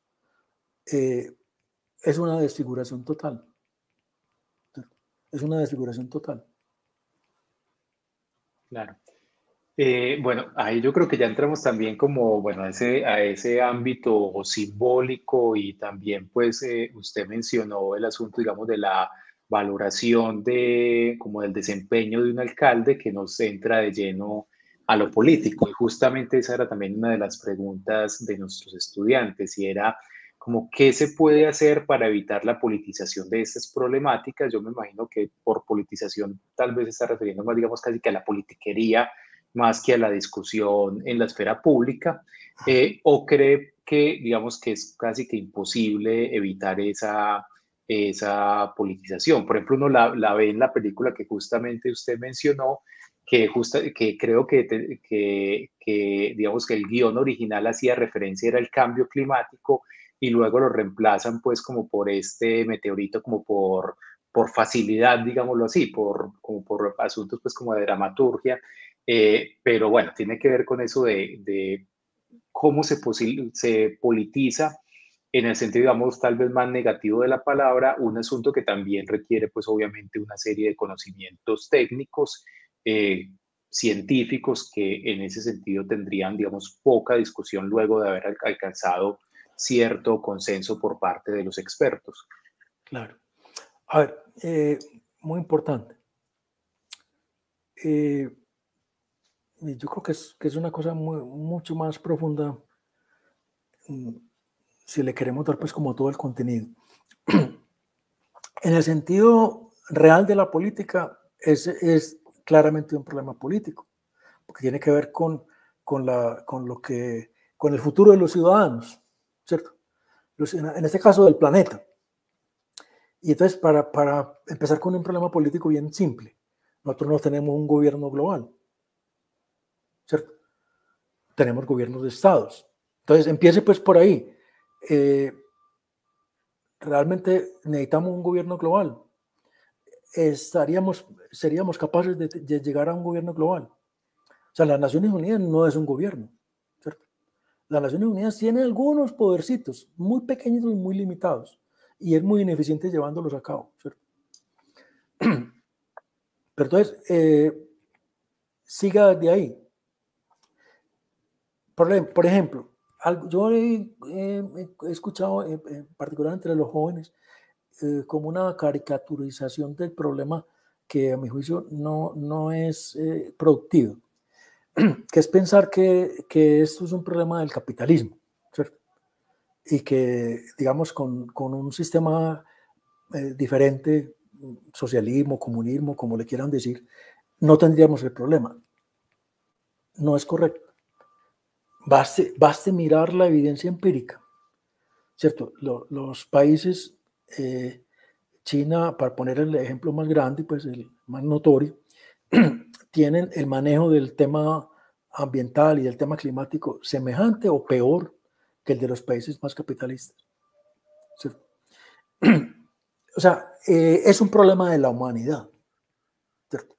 Es una desfiguración total. Es una desfiguración total. Claro. Bueno, ahí yo creo que ya entramos también como, bueno, a ese ámbito simbólico, y también pues usted mencionó el asunto, digamos, de la valoración de, como del desempeño de un alcalde que nos entra de lleno a lo político. Y justamente esa era también una de las preguntas de nuestros estudiantes, y era como qué se puede hacer para evitar la politización de estas problemáticas. Yo me imagino que por politización tal vez se está refiriendo más, digamos, casi que a la politiquería más que a la discusión en la esfera pública, o cree que, digamos, que es casi que imposible evitar esa politización. Por ejemplo, uno la ve en la película que justamente usted mencionó, que creo que, digamos, que el guión original hacía referencia era el cambio climático, y luego lo reemplazan pues como por este meteorito, como por facilidad, digámoslo así, como por asuntos pues como de dramaturgia. Pero bueno, tiene que ver con eso de cómo se politiza, en el sentido, digamos, tal vez más negativo de la palabra, un asunto que también requiere, pues obviamente, una serie de conocimientos técnicos, científicos, que en ese sentido tendrían, digamos, poca discusión luego de haber alcanzado cierto consenso por parte de los expertos. Claro. A ver, muy importante. Yo creo que es una cosa mucho más profunda, si le queremos dar pues como todo el contenido. En el sentido real de la política, es claramente un problema político, porque tiene que ver con el futuro de los ciudadanos, ¿cierto? En este caso del planeta. Y entonces, para empezar con un problema político bien simple, nosotros no tenemos un gobierno global, ¿cierto? Tenemos gobiernos de estados. Entonces, empiece pues por ahí. Realmente necesitamos un gobierno global. Seríamos capaces de llegar a un gobierno global. O sea, las Naciones Unidas no es un gobierno, ¿cierto? Las Naciones Unidas tiene algunos podercitos muy pequeños y muy limitados, y es muy ineficiente llevándolos a cabo, ¿cierto? Pero entonces, siga de ahí. Por ejemplo, yo he escuchado, en particular entre los jóvenes, como una caricaturización del problema que a mi juicio no es productivo, que es pensar que esto es un problema del capitalismo, ¿cierto? Y que, digamos, con un sistema diferente, socialismo, comunismo, como le quieran decir, no tendríamos el problema. No es correcto. Baste mirar la evidencia empírica, ¿cierto? Los países, China, para poner el ejemplo más grande, pues el más notorio, tienen el manejo del tema ambiental y del tema climático semejante o peor que el de los países más capitalistas, ¿cierto? O sea, es un problema de la humanidad, ¿cierto?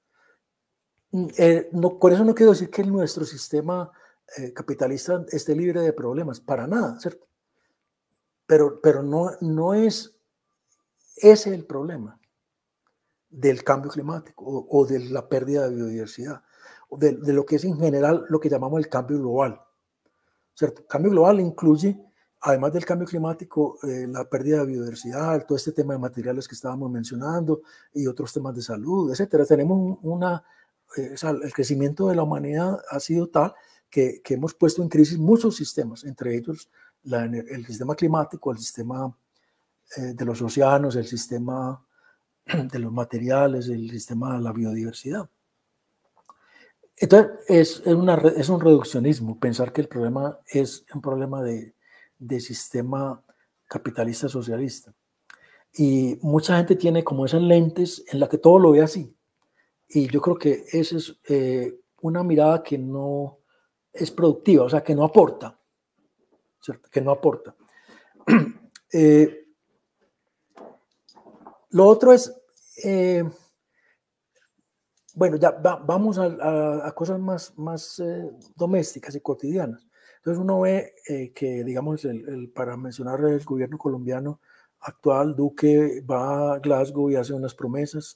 Con eso no quiero decir que nuestro sistema capitalista esté libre de problemas, para nada, ¿cierto? Pero no es ese el problema del cambio climático o de la pérdida de biodiversidad, o de lo que es en general lo que llamamos el cambio global, ¿cierto? El cambio global incluye, además del cambio climático, la pérdida de biodiversidad, todo este tema de materiales que estábamos mencionando y otros temas de salud, etcétera. Tenemos el crecimiento de la humanidad ha sido tal que hemos puesto en crisis muchos sistemas, entre ellos el sistema climático, el sistema de los océanos, el sistema de los materiales, el sistema de la biodiversidad. Entonces, es un reduccionismo pensar que el problema es un problema de sistema capitalista socialista. Y mucha gente tiene como esas lentes en la que todo lo ve así. Y yo creo que esa es una mirada que no es productiva, o sea, que no aporta, ¿cierto? Que no aporta. Lo otro es, bueno, ya vamos a cosas más domésticas y cotidianas. Entonces uno ve que, digamos, para mencionar el gobierno colombiano actual, Duque va a Glasgow y hace unas promesas.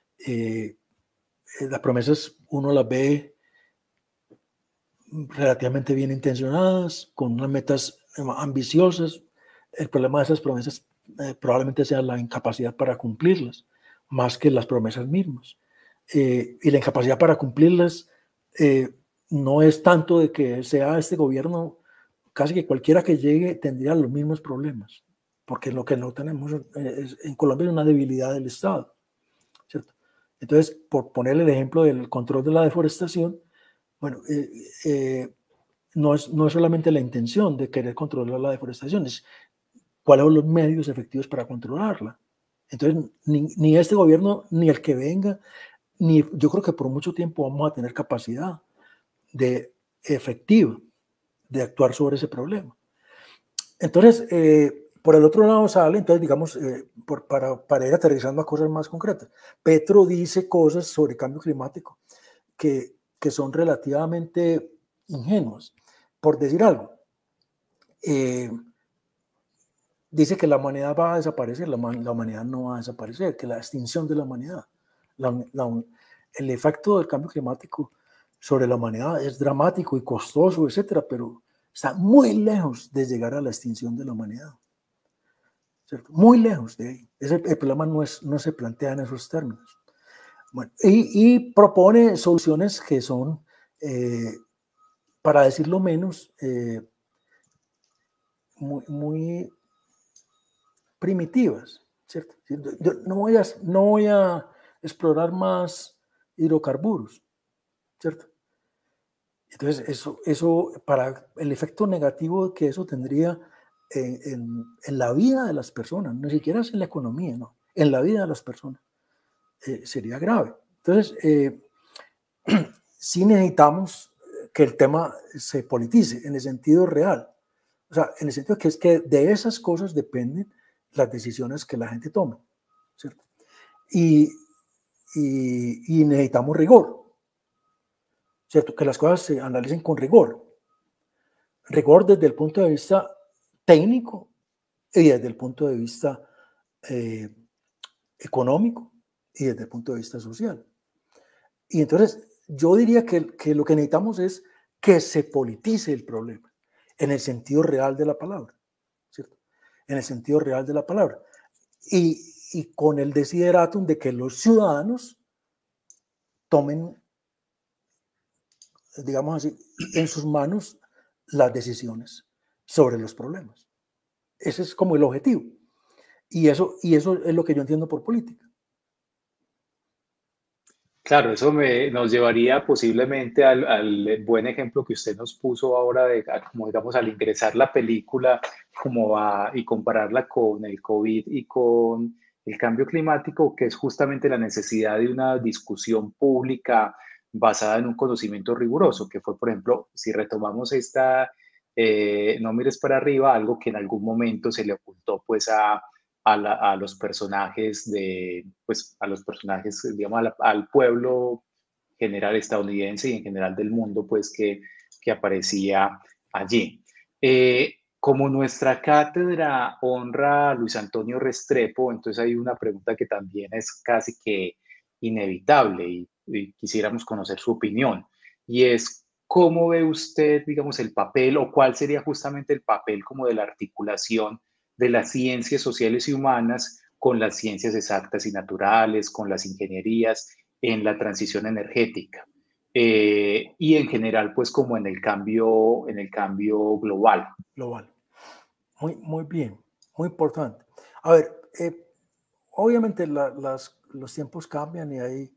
Las promesas uno las ve relativamente bien intencionadas, con unas metas ambiciosas. El problema de esas promesas probablemente sea la incapacidad para cumplirlas, más que las promesas mismas. Y la incapacidad para cumplirlas no es tanto de que sea este gobierno, casi que cualquiera que llegue tendría los mismos problemas, porque lo que no tenemos en Colombia es una debilidad del Estado, ¿cierto? Entonces, por ponerle el ejemplo del control de la deforestación, bueno, no es solamente la intención de querer controlar la deforestación, es cuáles son los medios efectivos para controlarla. Entonces, ni este gobierno, ni el que venga, ni yo creo que por mucho tiempo vamos a tener capacidad efectiva de actuar sobre ese problema. Entonces, por el otro lado sale, entonces digamos, para ir aterrizando a cosas más concretas, Petro dice cosas sobre cambio climático que son relativamente ingenuas. Por decir algo, dice que la humanidad va a desaparecer. La humanidad no va a desaparecer, que la extinción de la humanidad, el efecto del cambio climático sobre la humanidad es dramático y costoso, etcétera, pero está muy lejos de llegar a la extinción de la humanidad, ¿cierto? Muy lejos de ahí. El problema no se plantea en esos términos. Bueno, y propone soluciones que son, para decirlo menos, muy primitivas, ¿cierto? Yo no voy a explorar más hidrocarburos, ¿cierto? Entonces, eso para el efecto negativo que eso tendría en la vida de las personas, ni siquiera es en la economía, ¿no? En la vida de las personas, sería grave. Entonces, sí necesitamos que el tema se politice en el sentido real. O sea, en el sentido que es que de esas cosas dependen las decisiones que la gente tome, ¿cierto? Y necesitamos rigor, ¿cierto? Que las cosas se analicen con rigor. Rigor desde el punto de vista técnico y desde el punto de vista económico y desde el punto de vista social. Y entonces yo diría que lo que necesitamos es que se politice el problema en el sentido real de la palabra, ¿cierto? En el sentido real de la palabra. Y con el desideratum de que los ciudadanos tomen, digamos así, en sus manos las decisiones sobre los problemas. Ese es como el objetivo. Y eso es lo que yo entiendo por política. Claro, eso nos llevaría posiblemente al buen ejemplo que usted nos puso ahora, como digamos, al ingresar la película y compararla con el COVID y con el cambio climático, que es justamente la necesidad de una discusión pública basada en un conocimiento riguroso, que fue, por ejemplo, si retomamos No mires para arriba, algo que en algún momento se le ocultó pues a los personajes pues a los personajes, digamos, al pueblo general estadounidense y en general del mundo, pues que aparecía allí. Como nuestra cátedra honra a Luis Antonio Restrepo, entonces hay una pregunta que también es casi que inevitable y quisiéramos conocer su opinión, y es, ¿cómo ve usted, digamos, el papel o cuál sería justamente el papel como de la articulación de las ciencias sociales y humanas con las ciencias exactas y naturales, con las ingenierías en la transición energética y en general, pues como en el cambio global? Global. Muy bien, muy importante. A ver, obviamente los tiempos cambian y hay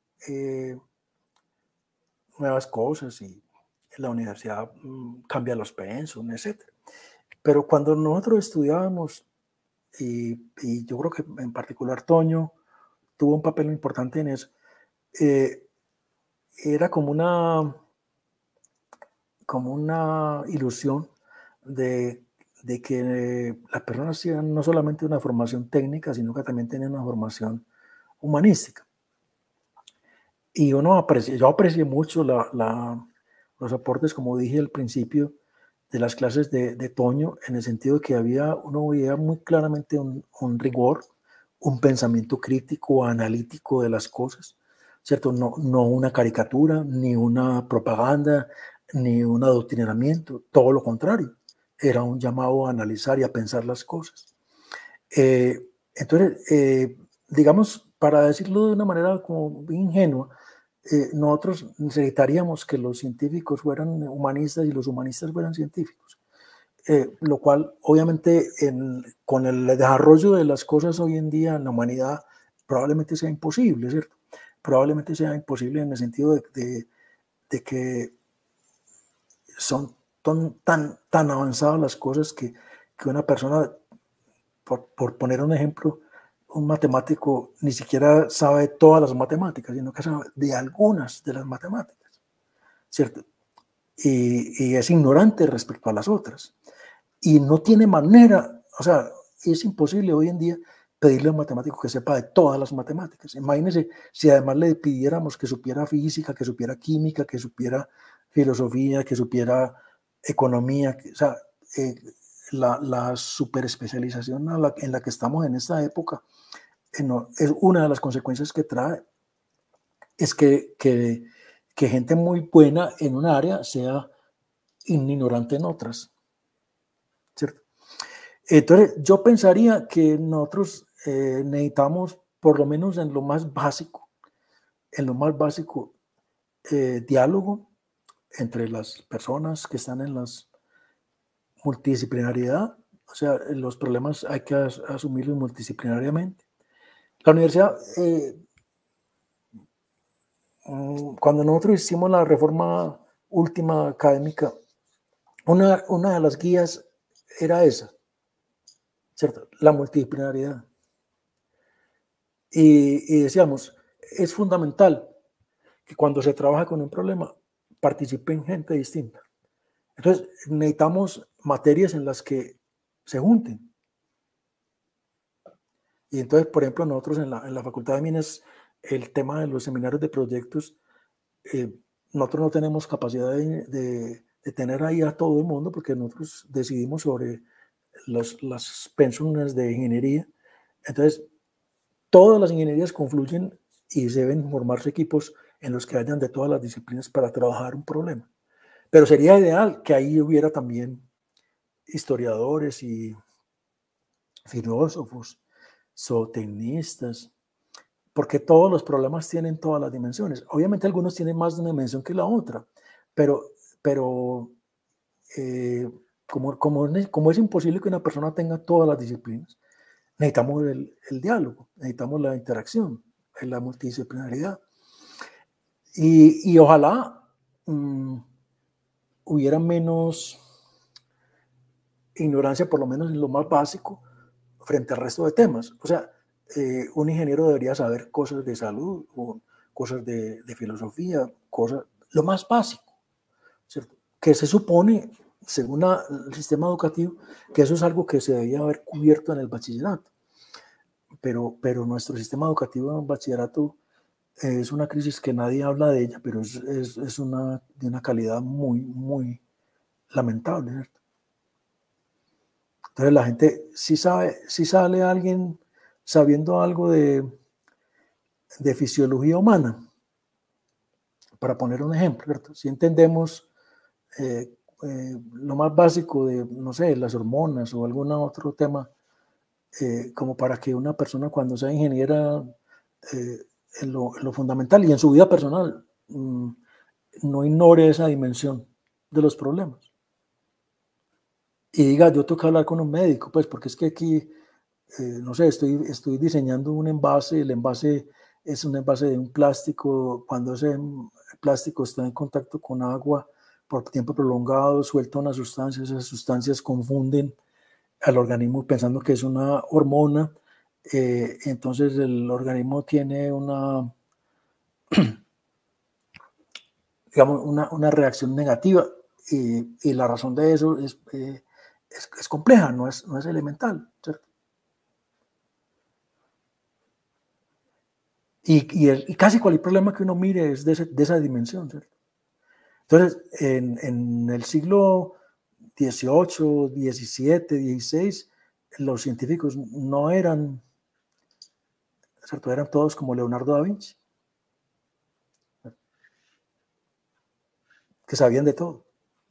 nuevas cosas y la universidad cambia los pensum, etc. Pero cuando nosotros estudiábamos, y yo creo que en particular Toño tuvo un papel importante en eso, era como una ilusión de que las personas tienen no solamente una formación técnica, sino que también tienen una formación humanística. Y yo aprecié mucho los aportes, como dije al principio, de las clases de Toño, en el sentido de que uno veía muy claramente un rigor, un pensamiento crítico, analítico de las cosas, ¿cierto? No una caricatura, ni una propaganda, ni un adoctrinamiento, todo lo contrario. Era un llamado a analizar y a pensar las cosas. Entonces, digamos, para decirlo de una manera como ingenua, nosotros necesitaríamos que los científicos fueran humanistas y los humanistas fueran científicos. Lo cual, obviamente, con el desarrollo de las cosas hoy en día en la humanidad, probablemente sea imposible, ¿cierto? Probablemente sea imposible en el sentido de que son tan avanzadas las cosas que una persona, por poner un ejemplo, un matemático ni siquiera sabe todas las matemáticas, sino que sabe de algunas de las matemáticas, ¿cierto? Y es ignorante respecto a las otras. Y no tiene manera, o sea, es imposible hoy en día pedirle a un matemático que sepa de todas las matemáticas. Imagínense si además le pidiéramos que supiera física, que supiera química, que supiera filosofía, que supiera economía, o sea, la superespecialización en la que estamos en esta época, es una de las consecuencias que trae, es que gente muy buena en un área sea ignorante en otras, ¿cierto? Entonces, yo pensaría que nosotros necesitamos, por lo menos en lo más básico, diálogo entre las personas que están en las multidisciplinariedad, o sea, los problemas hay que asumirlos multidisciplinariamente. La universidad, cuando nosotros hicimos la reforma última académica, una de las guías era esa, ¿cierto? La multidisciplinariedad. Y decíamos, es fundamental que cuando se trabaja con un problema participen gente distinta. Entonces, necesitamos materias en las que se junten. Y entonces, por ejemplo, nosotros en la Facultad de Minas, el tema de los seminarios de proyectos, nosotros no tenemos capacidad de tener ahí a todo el mundo porque nosotros decidimos sobre las pensiones de ingeniería. Entonces, todas las ingenierías confluyen y deben formarse equipos en los que hayan de todas las disciplinas para trabajar un problema. Pero sería ideal que ahí hubiera también historiadores y filósofos, zootecnistas, porque todos los problemas tienen todas las dimensiones. Obviamente algunos tienen más de una dimensión que la otra, pero como es imposible que una persona tenga todas las disciplinas, necesitamos el diálogo, necesitamos la interacción, la multidisciplinaridad. Y ojalá hubiera menos ignorancia, por lo menos en lo más básico, frente al resto de temas. O sea, un ingeniero debería saber cosas de salud, o cosas de filosofía, lo más básico, ¿cierto? Que se supone, según el sistema educativo, que eso es algo que se debía haber cubierto en el bachillerato. Pero nuestro sistema educativo en bachillerato es una crisis que nadie habla de ella, pero es de una calidad muy, muy lamentable, ¿cierto? Entonces la gente sí sabe, si sale alguien sabiendo algo de fisiología humana, para poner un ejemplo, ¿cierto? Si entendemos lo más básico de, no sé, las hormonas o algún otro tema, como para que una persona cuando sea ingeniera en lo fundamental y en su vida personal no ignore esa dimensión de los problemas. Y diga, yo tengo que hablar con un médico, pues porque es que aquí no sé, estoy diseñando un envase, el envase es un envase de un plástico, cuando ese plástico está en contacto con agua por tiempo prolongado, suelta unas sustancias, esas sustancias confunden al organismo pensando que es una hormona, entonces el organismo tiene digamos, una reacción negativa y la razón de eso es compleja, no es elemental, ¿cierto? Y casi cualquier problema que uno mire es de esa dimensión, ¿cierto? Entonces, en el siglo XVIII, XVII, XVI, los científicos no eran, ¿cierto? Eran todos como Leonardo da Vinci, que sabían de todo.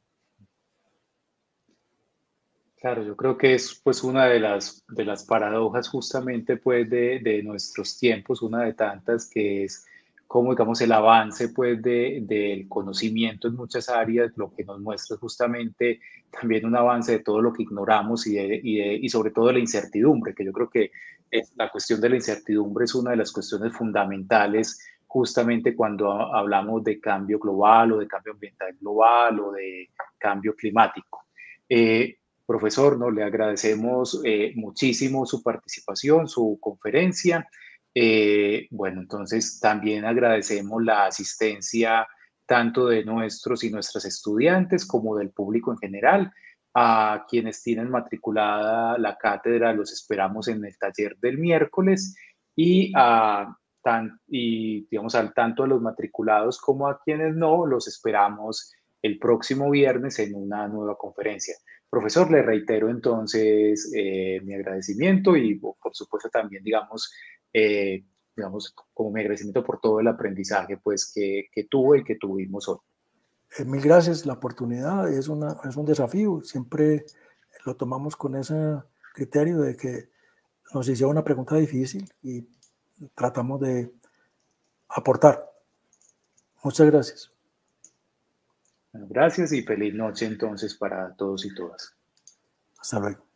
Claro, yo creo que es pues una de las paradojas justamente pues de nuestros tiempos, una de tantas que es como digamos el avance pues del conocimiento en muchas áreas, lo que nos muestra es justamente también un avance de todo lo que ignoramos y sobre todo de la incertidumbre, que yo creo que la cuestión de la incertidumbre es una de las cuestiones fundamentales justamente cuando hablamos de cambio global o de cambio ambiental global o de cambio climático. Profesor, ¿no? Le agradecemos muchísimo su participación, su conferencia. Bueno, entonces también agradecemos la asistencia tanto de nuestros y nuestras estudiantes como del público en general. A quienes tienen matriculada la cátedra, los esperamos en el taller del miércoles y digamos, al tanto a los matriculados como a quienes no, los esperamos el próximo viernes en una nueva conferencia. Profesor, le reitero entonces mi agradecimiento y por supuesto también, digamos, como mi agradecimiento por todo el aprendizaje pues, que tuve y que tuvimos hoy. Mil gracias, la oportunidad es un desafío, siempre lo tomamos con ese criterio de que nos hicieron una pregunta difícil y tratamos de aportar. Muchas gracias. Bueno, gracias y feliz noche entonces para todos y todas. Hasta luego.